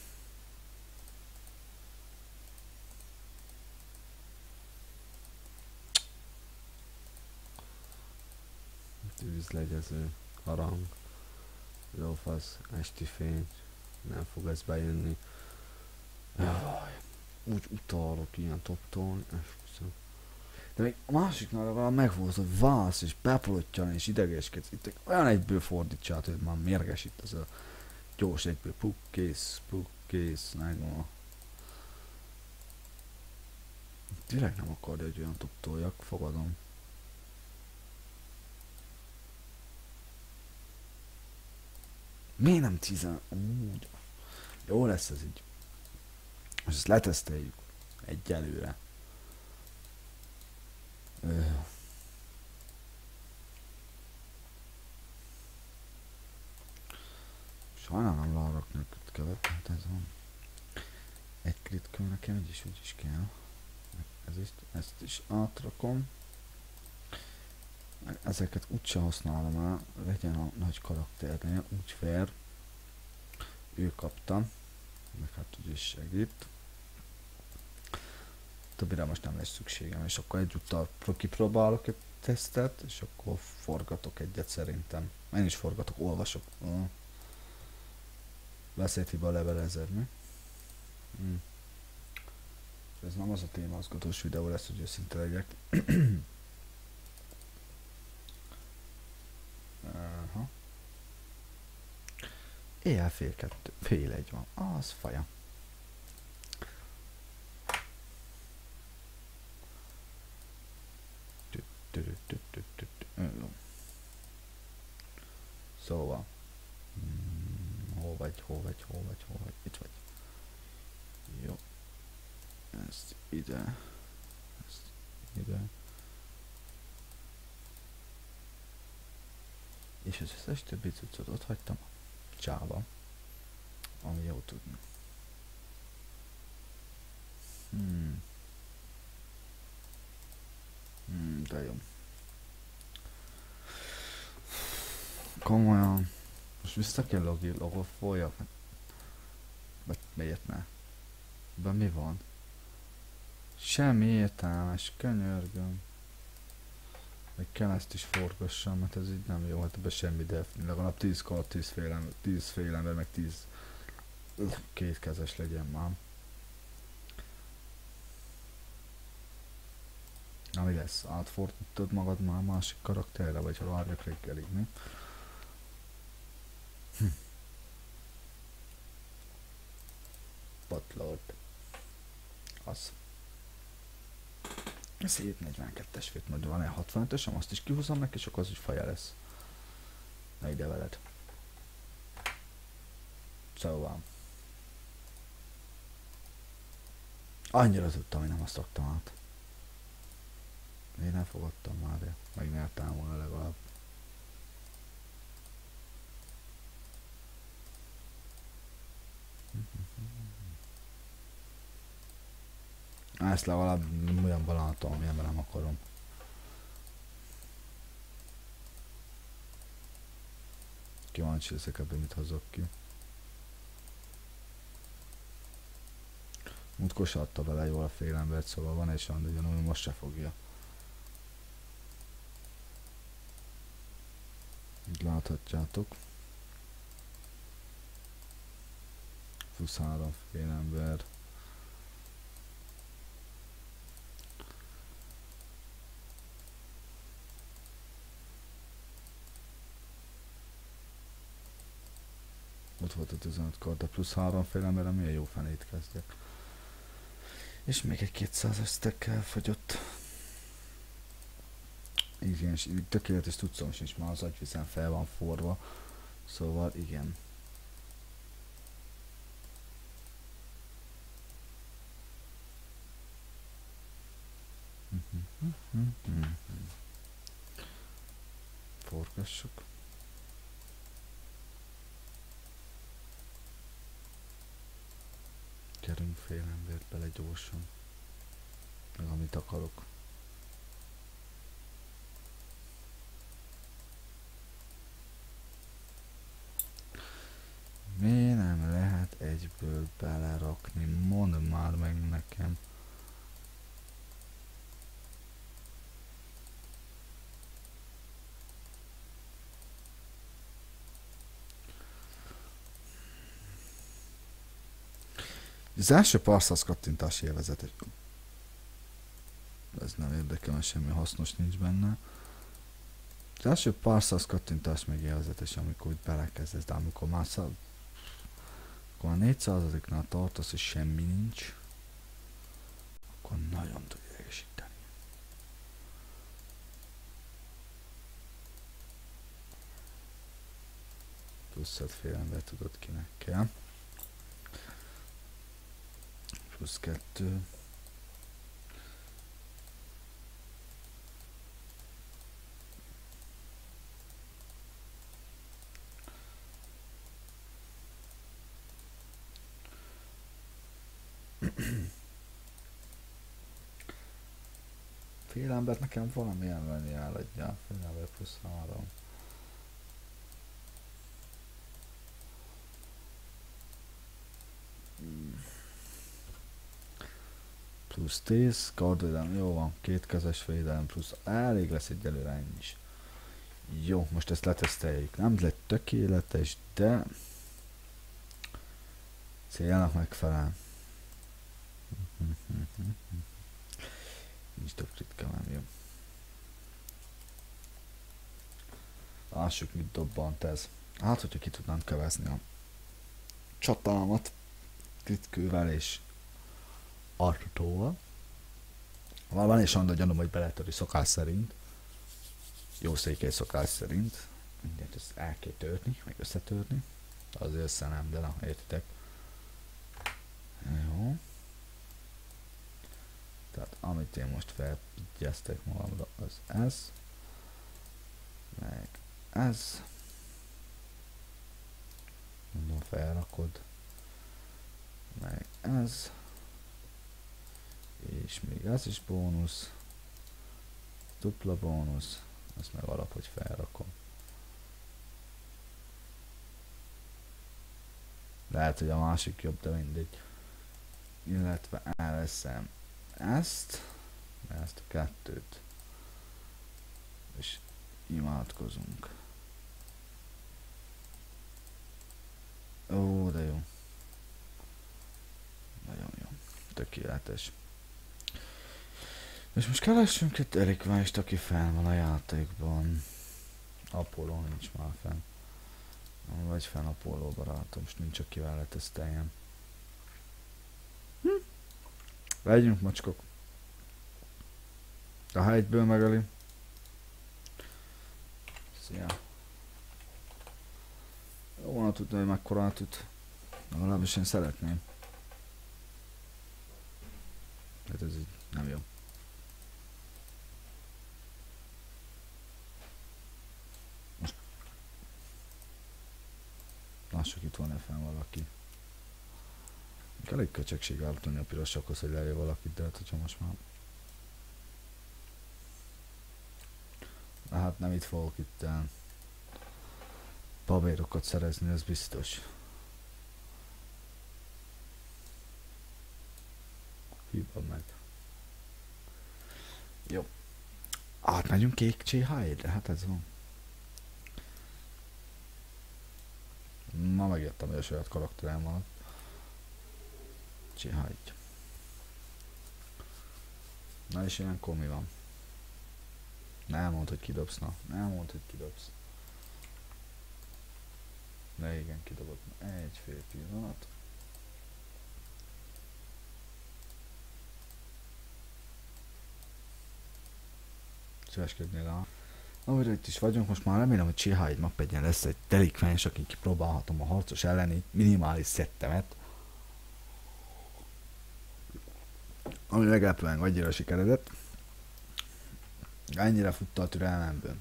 Tűzlegyező, harang, lófasz, esti fény, nem fog ez bejönni. Jaj, úgy utálok ilyen toptól, esküszöm. De még a másiknál legalább megvolt, hogy válsz és bepolottyan és idegeskedsz. Itt olyan egyből fordítsát, hogy már mérges itt az a gyors egyből puk, kész, puk, kész, megvan. Tényleg nem akarja, hogy olyan toptoljak, fogadom. Miért nem tizen? Úgy. Jó lesz ez így. Most ezt leteszteljük. Egyelőre. Öh. Sajnálom rárakni a követ, hát ez van. Egy krit kell nekem, így is úgy is kell. Ez is, ezt is átrakom. Ezeket úgyse használom el, legyen a nagy karakternél, úgy fair. Ő kaptam, meg hát úgyis segít. Többire most nem lesz szükségem, és akkor egyúttal kipróbálok egy tesztet, és akkor forgatok egyet szerintem. Én is forgatok, olvasok. Uh. Beszédhiba levelezed, mi? Hmm. Ez nem az a témázgatós videó lesz, hogy őszinte legyek. Aha. Éjjel fél kettő, fél egy van. Ah, az faja. Szóval. Hmm, hol vagy, hol vagy, hol vagy, hol vagy, itt vagy. Jó. Ezt ide. Ezt ide. És az összes többi cuccot ott hagytam a csába, ami jó tudni. Hmm. Hmm, de jó. Komolyan. Most vissza kell logi, logofoljak? Vagy miért ne? De mi van? Semmi értelmes, könyörgöm. Meg kell ezt is forgassam, mert ez így nem jó, hát ebben semmi defni. Legalább tíz kard, tíz fél ember, tíz fél ember, meg tíz kétkezes legyen már. Na mi lesz? Átfordítod magad már másik karakterre, vagy ha várjak reggelig, mi? Hm. Potlord. Az. Szép negyvenkettes fit, majd van egy hatvanötösem, azt is kihúzom neki, és akkor az is faja lesz. Na ide veled. Szóval. Annyira tudtam, hogy nem azt raktam át. Én nem fogadtam már, de megnyertem volna legalább. Ezt legalább olyan balátom, amilyenben nem akarom. Kíváncsi leszek ebből, mit hozok ki. Múltkor se adta bele jól a fél embert, szóval van egy olyan, de ugyanúgy most se fogja. Így láthatjátok. Plusz három fél ember. Ott volt a tizenöt kar, de plusz három fél emberre milyen jó fenét kezdjek. És még egy kétszázas stack elfogyott. Igen, tökéletes tudszom sincs, már az agyvizem fel van forva. Szóval igen. Forgassuk. Gyerünk fél embert bele gyorsan. Meg amit akarok. Mi nem lehet egyből belerakni? Mondd már meg nekem. Az első parszáz kattintás élvezetes. Ez nem érdekel, mert semmi hasznos nincs benne. Az első parszáz kattintás még élvezetes, amikor úgy belekezdesz, de amikor már szab... akkor a négyszázadiknál tartasz, és semmi nincs, akkor nagyon tud idegesíteni. Plusz fél ember tudod, kinek kell. Plusz kettő. Fél embert nekem valami elvenni eladjál. Fél ember plusz három. Plusz tíz, kardvédelem, jó van, kétkezes védelem, plusz elég lesz egyelőre ennyi is. Jó, most ezt leteszteljük. Nem lett tökéletes, de célnak megfelel. Nincs több ritka, nem jó. Lássuk, mit dobbant ez. Hát, hogyha ki tudnám kevezni a csatámat titkővel és artóval. Van is olyan gyanúm, hogy beletöri szokás szerint. Jó székely szokás szerint. Mindent ezt el kell törni, meg összetörni. Azért össze nem, de na, értitek. Jó. Tehát amit én most felpigyeztek magamra, az ez. Meg ez. Mondom, felrakod. Meg ez. És még ez is bónusz. Dupla bónusz. Ezt meg alap, hogy felrakom. Lehet, hogy a másik jobb, de mindegy. Illetve elveszem ezt, ezt a kettőt. És imádkozunk. Ó, de jó. Nagyon jó. Tökéletes. És most keressünk egy delikvást, aki fel van a játékban. Apollo nincs már fenn. Vagy fenn Apollo barátom, most nincs akivel leteszteljem. Hm. Legyünk macskok. A hegyből megeli. Szia. Jó volna tudni, hogy mekkorát üt. Legalábbis én szeretném. Nem jó. Most... Lássuk, itt van-e fenn valaki. Elég köcsökség állítani a pirosokhoz, hogy lejjön valakit, de hát hogyha most már... Hát nem itt fogok itt el babérokat szerezni, ez biztos. Hívod meg. Jó. Átmegyünk kék cé há egy-re, hát ez van. Ma megjöttem, hogy a saját karakterem van. cé há egy. Na és ilyenkor mi van? Ne mondd, hogy kidobsz, na. Ne mondd, hogy kidobsz. De igen, kidobott. Egy fél pillanat. Szíveskednél a... Amire itt is vagyunk, most már remélem, hogy cé há egy mapegyen lesz egy delikvens, aki kipróbálhatom a harcos elleni minimális szettemet. Ami meglepően annyira sikeredett. Ennyire futta a türelmemből.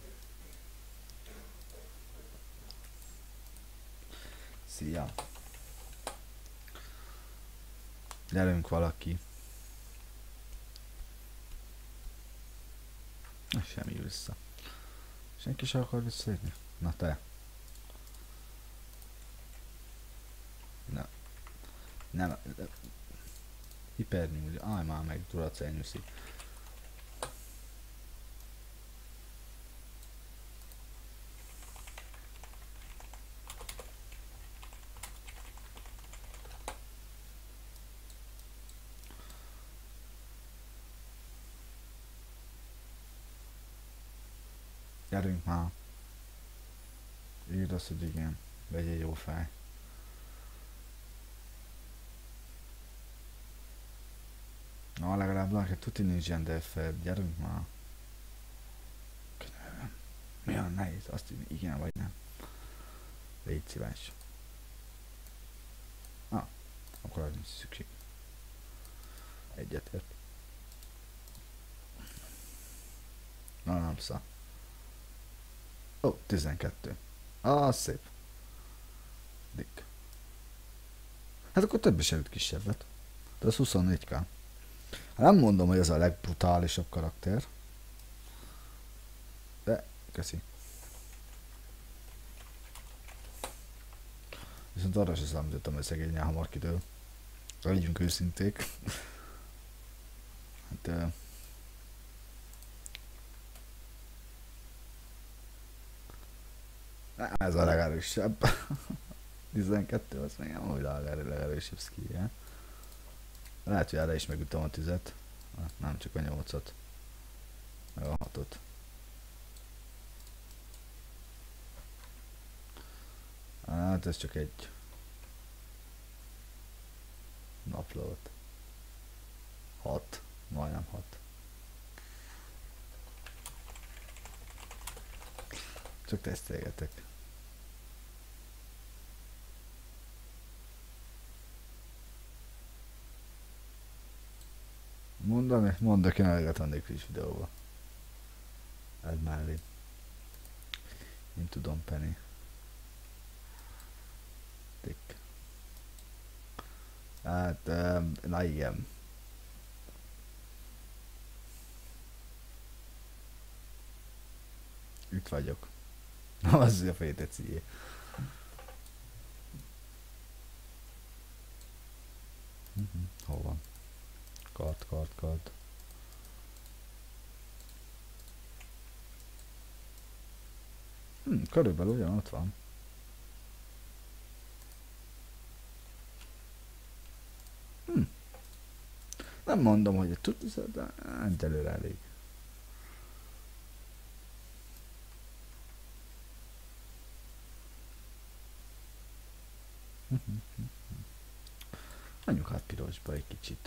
Szia! Gyerünk valaki. Semmi vissza. Senki sem akar visszajönni? Na te. Na. Nem. Hipernyúl. Állj már meg, Duracenyuszi. Gyerünk már. Írd azt, hogy igen. Vegyél jó fej. Na, legalább lelket tuti nincs gender fel. Gyerünk már. Könyörgöm. Mi olyan nehéz? Azt írni, igen vagy nem. Légy szíves. Ah, akkor az nincs szükség. Egyetért. Na, nem szá. Ó, oh, tizenkettő. Ah, szép. Dick. Hát akkor több is előtt kisebbet. De az huszonnégy ká. Nem mondom, hogy ez a legbrutálisabb karakter. De, köszi. Viszont arra sem számítottam, hogy szegényen hamar kidől. Legyünk őszinték. Hát... Uh, ez a legerősebb. tizenkettő, az még nem, hogy a legerősebb skillje. Lehet, hogy erre is megütöm a tizet. Nem, csak a nyolcat. Meg a hatot. Hát ez csak egy naplót. hat. Majdnem hat. Csak tesztelgetek. Mondom, mondok én eleget annék is videóba. Edd mellé. Én tudom, Penny. Tick. Hát, um, na igen. Itt vagyok. Az a fétecié. Uh-huh. Hol van? Kart, kart, kart. Hm, körülbelül ugyan ott van. Hm. Nem mondom, hogy tudsz, de egyelőre elég. Menjünk át pirosba egy kicsit.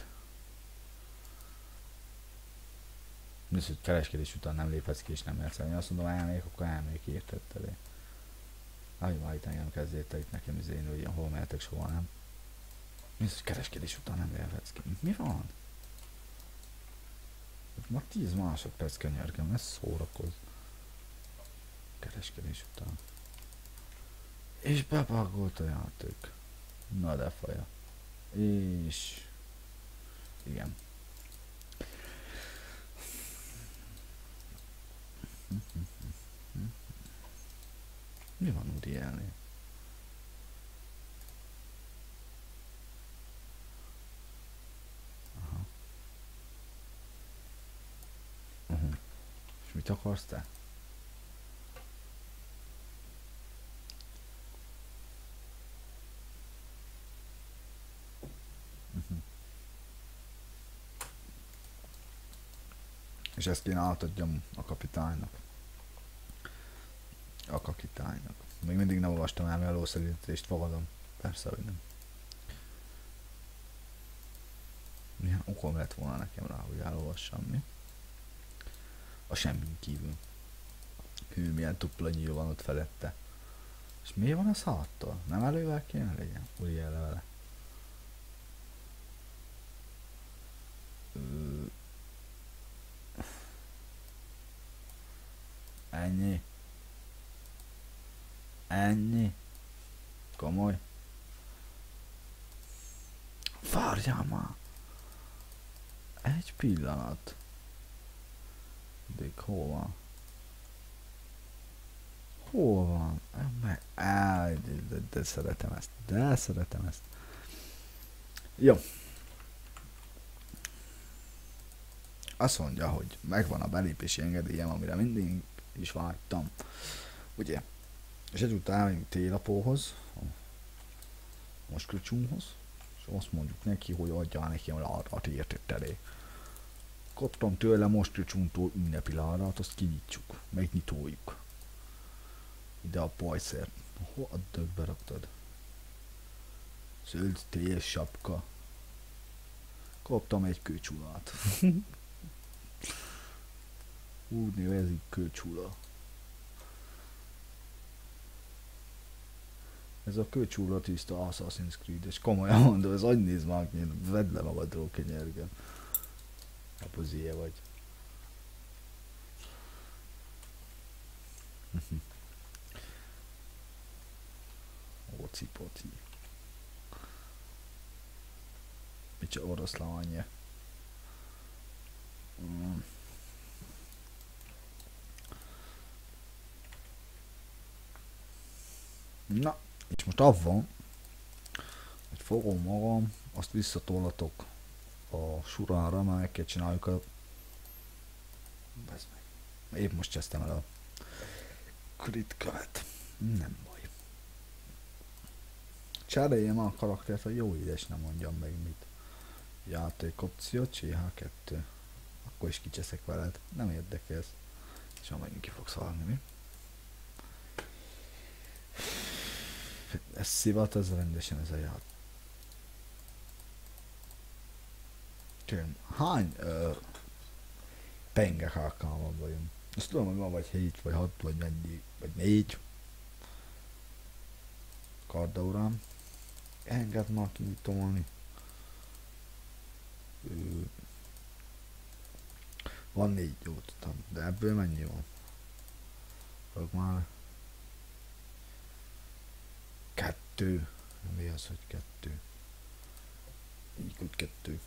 Nézd, hogy kereskedés után nem léphetsz ki és nem érsz el. Én azt mondom, elmegyek, akkor elmegyek, érted elé. Ahogy már itt engem kezdjétek, itt nekem izén, hogy hol mehetek, soha nem. Nézd, hogy kereskedés után nem léphetsz ki. Mi van? Ma tíz másodperc kenyergem, ez szórakoz. Kereskedés után. És bepakolt a játék. Na de faja. És... igen. Mi van Urielnél? Aha. Uh-huh. És mit akarsz te? Uh-huh. És ezt kéne átadjam a kapitánynak. A kapitánynak. Még mindig nem olvastam el, mert előszerítést fogadom. Persze, hogy nem. Milyen okom lett volna nekem rá, hogy elolvassam, mi? A semmin kívül. Hű, milyen tupla nyíl van ott felette. És miért van ez háttal? Nem elővel kéne legyen? Új el vele. Ö... Ennyi. Ennyi. Komoly. Várjál már. Egy pillanat. De hol van? Hol van? Meg... Áj, de, de, de szeretem ezt. De szeretem ezt. Jó. Azt mondja, hogy megvan a belépési engedélyem, amire mindig is vágytam. Ugye? És ezután elmegyünk télapóhoz, a moskricsúmhoz, és azt mondjuk neki, hogy adjál neki a lárat értett elé. Kaptam tőle moskricsúmtól ünnepi lárát, azt kinyitjuk, megnyitoljuk. Ide a pajszert. Hol a dögbe raktad? Zöld tél sapka. Kaptam egy kőcsulát. Úgy nevezik kőcsula. Ez a kőcsula tiszta Assassin's Creed, és komolyan mondom, ez annyi néz már, hogy vedd le magadról kenyergem. Apozie vagy. Ócipoti. Micsoda oroszlán. Mm. Na, és most avvan, hogy fogom magam, azt visszatolatok a surára, már meg kell csináljuk a... Bezd meg. Épp most kezdtem el a crit követ. Nem baj. Cseréljem a karaktert, a jó édes, nem mondjam meg mit. Játék opció, cé há kettő. Akkor is kicseszek veled. Nem érdekel ez. És már megint ki fogsz halni, mi? Ez szivat, ez rendesen ez a játék. Kérem, hány uh, penge hákával vagyunk? Azt tudom, hogy van vagy hét, vagy hat, vagy mennyi, vagy négy. Kardaurám. Engedd már kinyitolni. Van négy, jó tudom, de ebből mennyi van? Fog már... Kettő. Mi az, hogy kettő? Így úgy kettő.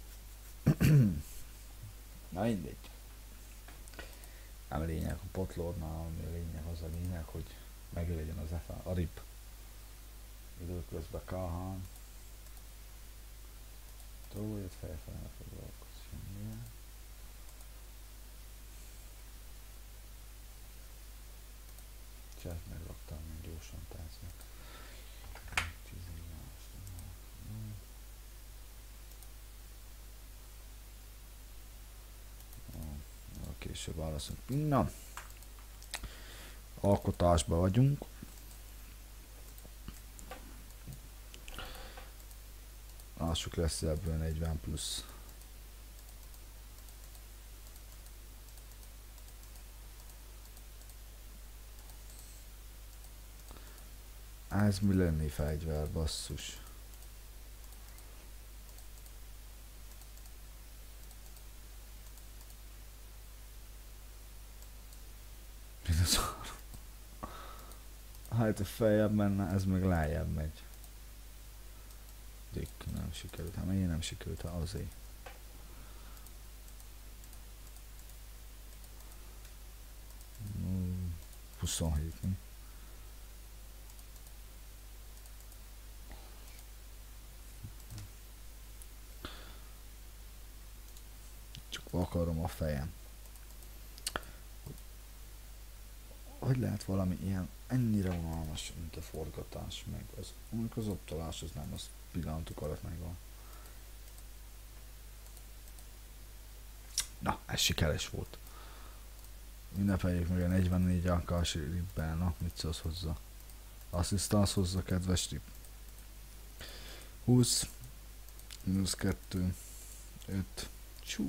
Na mindegy. Nem lényeg, a potlordnál, ami a lényeg, az a lényeg, hogy meglegyen az F A, a rip. Időközben Káhán. Tolóját felfelé ne foglalkozz semmilyen. Csak megraktam még gyorsan táncolni. Később válaszunk. Na, alkotásban vagyunk. Lássuk, lesz ebből negyven plusz. Ez mi lenni fegyver, basszus. Hát feljebb menne, ez meg lejjebb megy. Dick, nem sikerült. Hát miért nem sikerült? Hát azért. huszonhét, mi? Csak akarom a fejem. Hogy lehet valami ilyen ennyire unalmas, mint a forgatás, meg az, amikor az optolás, az nem, az pillanatok alatt megvan. Na, ez sikeres volt. Ünnepeljük meg a negyvennégy alkalmas ribbel, na, mit szólsz hozzá? Asszisztálsz hozzá, kedves rib. húsz, mínusz kettő, öt, csú.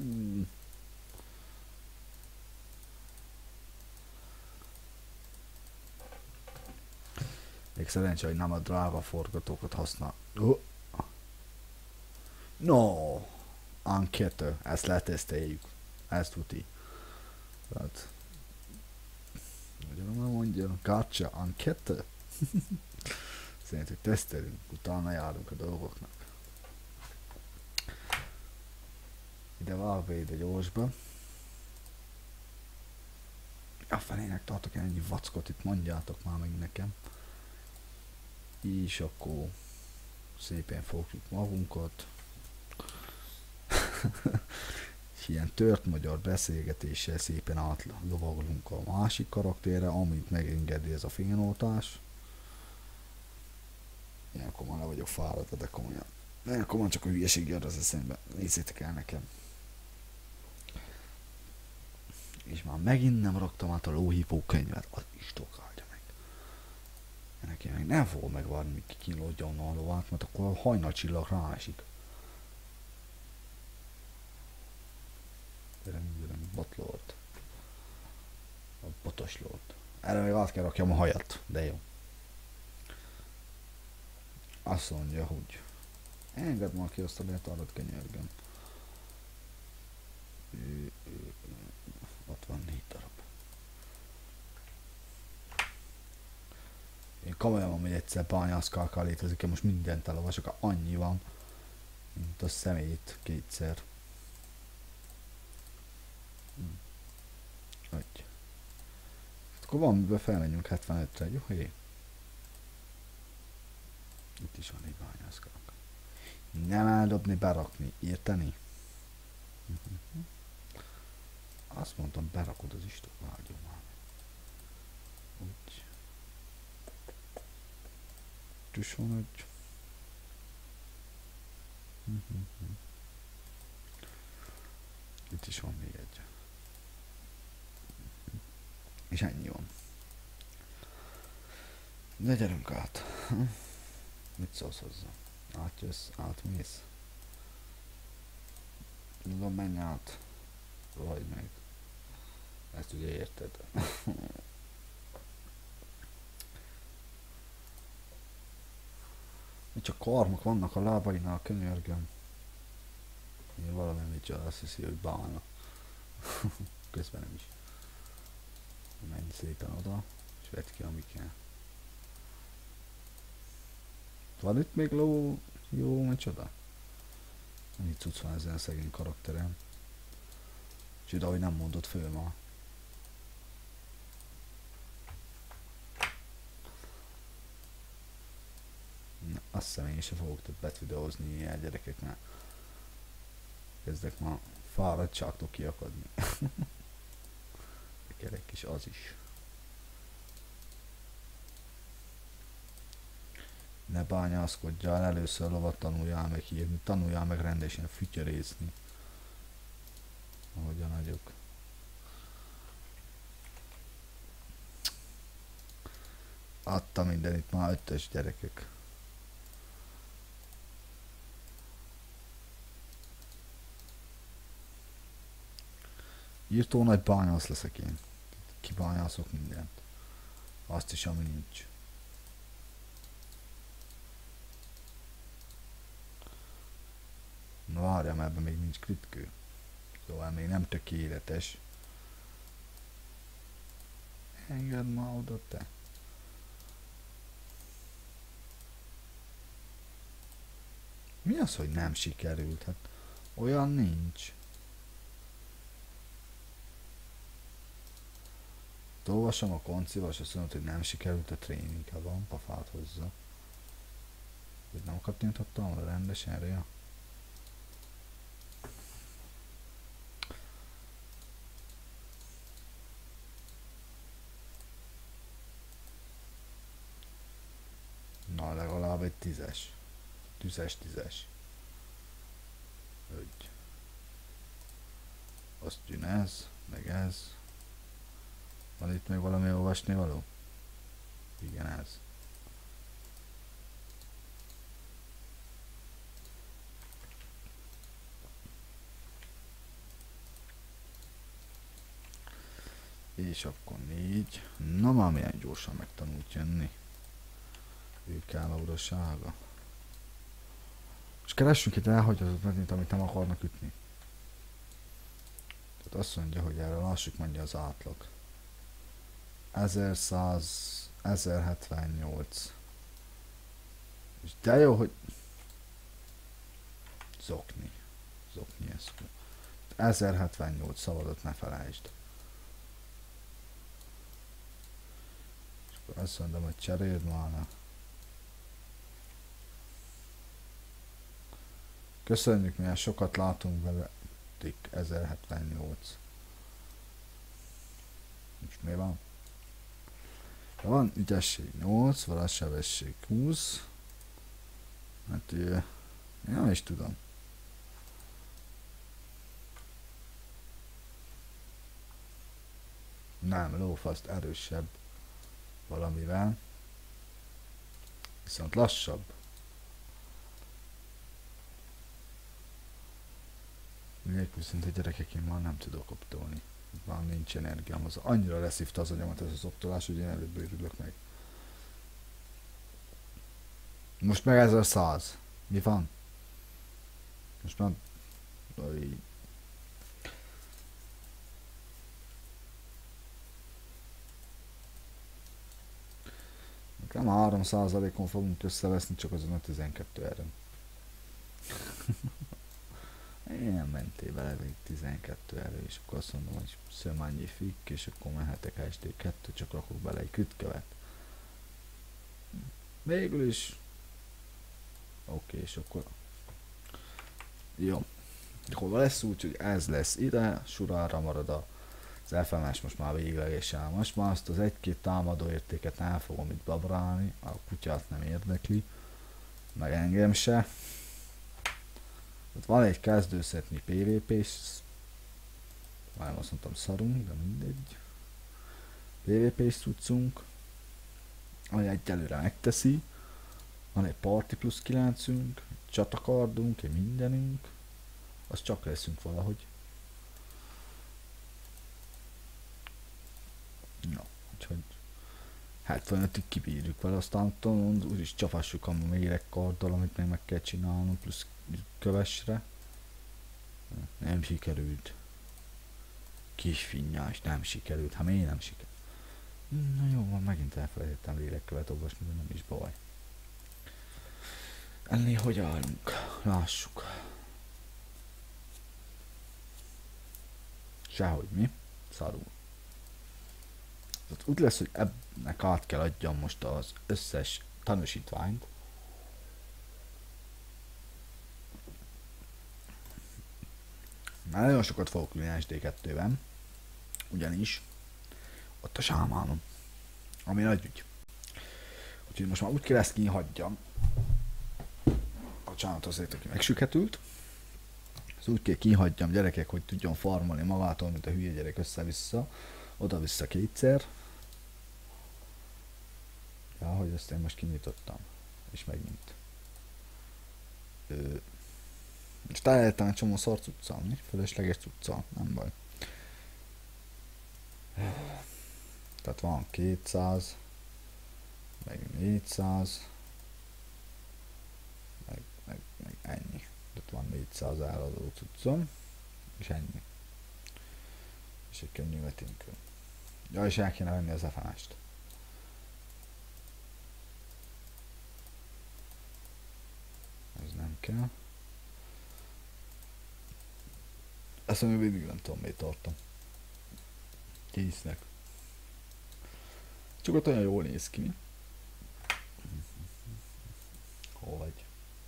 Még szerencsé, hogy nem a drága forgatókat használ. Oh. No! Ankettő, ezt leteszteljük. Ezt tuti. Tehát... Magyarul mondja, gotcha, ankettő. Szerint, hogy tesztelünk, utána járunk a dolgoknak. Ide vágva ide gyorsba. A felének tartok ennyi vackot, itt mondjátok már meg nekem. És akkor szépen fogjuk magunkat. És ilyen tört magyar beszélgetéssel szépen átlovagolunk a másik karakterre, amit megengedi ez a fényoltás. Ilyenkor már le vagyok fáradt, de komolyan. Ilyenkor már csak a hülyeség jön az eszembe. Nézzétek el nekem. És már megint nem raktam át a lóhívó könyvet. Az Isten áldja meg. Ennek én meg nem fogom megvárni, míg kikínlódja onnan a lovát, mert akkor a hajnalcsillag ráesik. Gyere, gyere, botlord. A botos lord. Erre még át kell rakjam a hajat, de jó. Azt mondja, hogy engedd már ki azt a letárat, könyörgöm. hatvannégy darab. Én komolyan mondom, hogy egyszer bányászkálkál létezik, most mindent elolvasok, annyi van, mint a szemét kétszer. Hm. Hogy. Akkor van, miben felmenjünk hetvenötre, jó hé? Itt is van egy bányászkálka. Nem eldobni, berakni, érteni? Uh-huh. Azt mondtam, berakod az Isten vágyom már. Úgy. tizenöt. Uh-huh. Itt is van még egy. Uh-huh. És ennyi van. De gyerünk át. Mit szólsz hozzá? Átjössz, átmész. Tudom, menj át. Rohagy meg. Ezt ugye érted. Mi csak karmok vannak a lábainál, könyörgöm. Én valami mit csinál, azt hiszi, hogy bálna. Közben nem is. Menj szépen oda, és vedd ki, ami kell. Van itt még ló? Jó, micsoda? Annyi cucc van ezen a szegény karakterem. Csoda, hogy nem mondott föl ma. Na, azt hiszem én sem fogok többet videózni ilyen gyerekeknek. Kezdek már fáradtságtól kiakadni. Kerek is az is. Ne bányászkodjál, először lovat tanuljál meg hívni, tanuljál meg rendesen fütyörészni. Ahogy a nagyok. Adta minden, itt már ötös gyerekek. Írtó nagy bányász leszek én. Kibányászok mindent. Azt is, ami nincs. Na várjam, ebben még nincs kritkő. Szóval még nem tökéletes. Engedd már oda, te. Mi az, hogy nem sikerült? Hát olyan nincs. Olvasom a konciba, és azt mondod, hogy nem sikerült a tréning, ha van, pafát hozzá. Hogy nem kattintottam a rendesen erre. Na, legalább egy tízes. Tüzes, tízes. Hogy. Azt jön ez, meg ez. Van itt még valami olvasni való? Igen, ez. És akkor négy. Na már milyen gyorsan megtanult jönni. Ő kell a urasága. És keressünk itt elhagyhatott medint, amit nem akarnak ütni. Tehát azt mondja, hogy erre lássuk mondja az átlag. ezerszáz, ezerhetvennyolc. És de jó, hogy... Zokni. Zokni ez. ezerhetvennyolc szabadot ne felejtsd. És akkor azt mondom, hogy cseréld már. Köszönjük, milyen sokat látunk vele. ezerhetvennyolc. És mi van? Van ügyesség nyolc, varázssebesség húsz. Hát én nem is tudom. Nem, lófaszt erősebb valamivel. Viszont lassabb. Még viszont a gyerekek én már nem tudok optolni. Már nincs energiám, az annyira leszívta az agyamat ez az optolás, hogy én előbb őrülök meg. Most meg ezerszáz. Mi van? Most már... Aj. Nem három százalékon fogunk összeveszni, csak azon a tizenkettő erőn. Én nem mentél bele még tizenkettő erő, és akkor azt mondom, hogy szömányi fikk, és akkor mehetek es dé kettő, csak rakok bele egy kütkövet. Végül is... Oké, és akkor... Jó. Akkor lesz úgy, hogy ez lesz ide, surára marad az ef em es most már véglegesen. Most már azt az egy-két támadó értéket el fogom itt babrálni, a kutyát nem érdekli, meg engem se. Tehát van egy kezdőszetnyi pé vé pés, már azt mondtam szarunk, de mindegy. pé vé pés cuccunk, ami egyelőre megteszi. Van egy Party plusz kilencünk, egy csatakardunk, egy mindenünk. Az csak leszünk valahogy. Na, úgyhogy hetvenötig kibírjuk vele, aztán úgyis csapassuk a méregkarddal, amit még meg kell csinálnunk, plusz kövesre. Nem sikerült. Kis finnyás, nem sikerült. Hát miért nem sikerült? Na jó, van, megint elfelejtettem lélekkövet olvasni, de nem is baj. Ennél hogy állunk? Lássuk. Sehogy mi? Szarul. Tehát úgy lesz, hogy ennek át kell adjam most az összes tanúsítványt. Már nagyon sokat fogok ülni es dé kettőben. Ugyanis ott a sámánom. Ami nagy ügy. Úgyhogy most már úgy kell ezt kihagyjam. Bocsánat azért, aki megsüketült. Ez úgy kell kihagyjam gyerekek, hogy tudjon farmolni magától, mint a hülye gyerek össze-vissza. Oda-vissza kétszer. Ja, hogy ezt én most kinyitottam. És megint. Ö... És találtam egy csomó szar cuccalni. Fölösleges cuccal. Nem baj. Tehát van kétszáz. Meg négyszáz. Meg, meg, meg ennyi. Tehát van négyszáz eladó cuccom. És ennyi. És egy könnyű metinkön. Ja, és el kéne venni az ef em est. Ez nem. kell. Ezt még mindig nem tudom, miért tartom. Késznek. Csak ott olyan jól néz ki, mi? Hol vagy?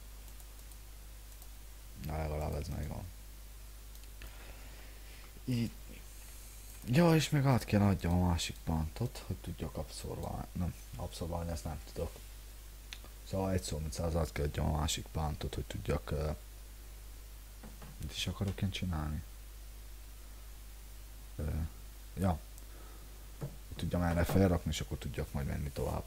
Na, legalább ez megvan. Így. Ja, és még át kell adjam a másik pántot, hogy tudjak abszorválni. Nem, abszorválni ezt nem tudok. Szóval egy szó, mint száz át kell adjam a másik pántot, hogy tudjak... Uh, mit is akarok én csinálni? Uh, ja. Hogy tudjam erre felrakni, és akkor tudjak majd menni tovább.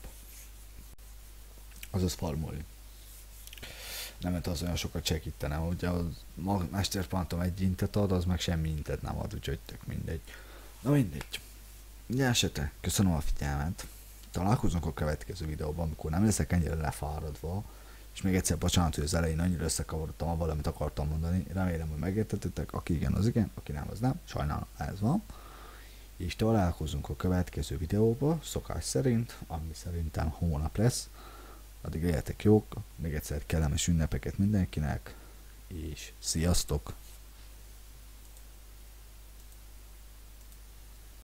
Azaz farmolni. Nem, mert az olyan sokat segítene, ugye a mesterpántom egy intet ad, az meg semmi intet nem ad, úgyhogy tök mindegy. Na mindegy. Minden esetre, köszönöm a figyelmet. Találkozunk a következő videóban, amikor nem leszek ennyire lefáradva, és még egyszer bocsánat, hogy az elején annyira összekavarodtam avval, amit akartam mondani. Remélem, hogy megértettetek, aki igen, az igen, aki nem, az nem. Sajnálom, ez van. És találkozunk a következő videóban, szokás szerint, ami szerintem hónap lesz. Addig éljetek jók, még egyszer kellemes ünnepeket mindenkinek, és sziasztok!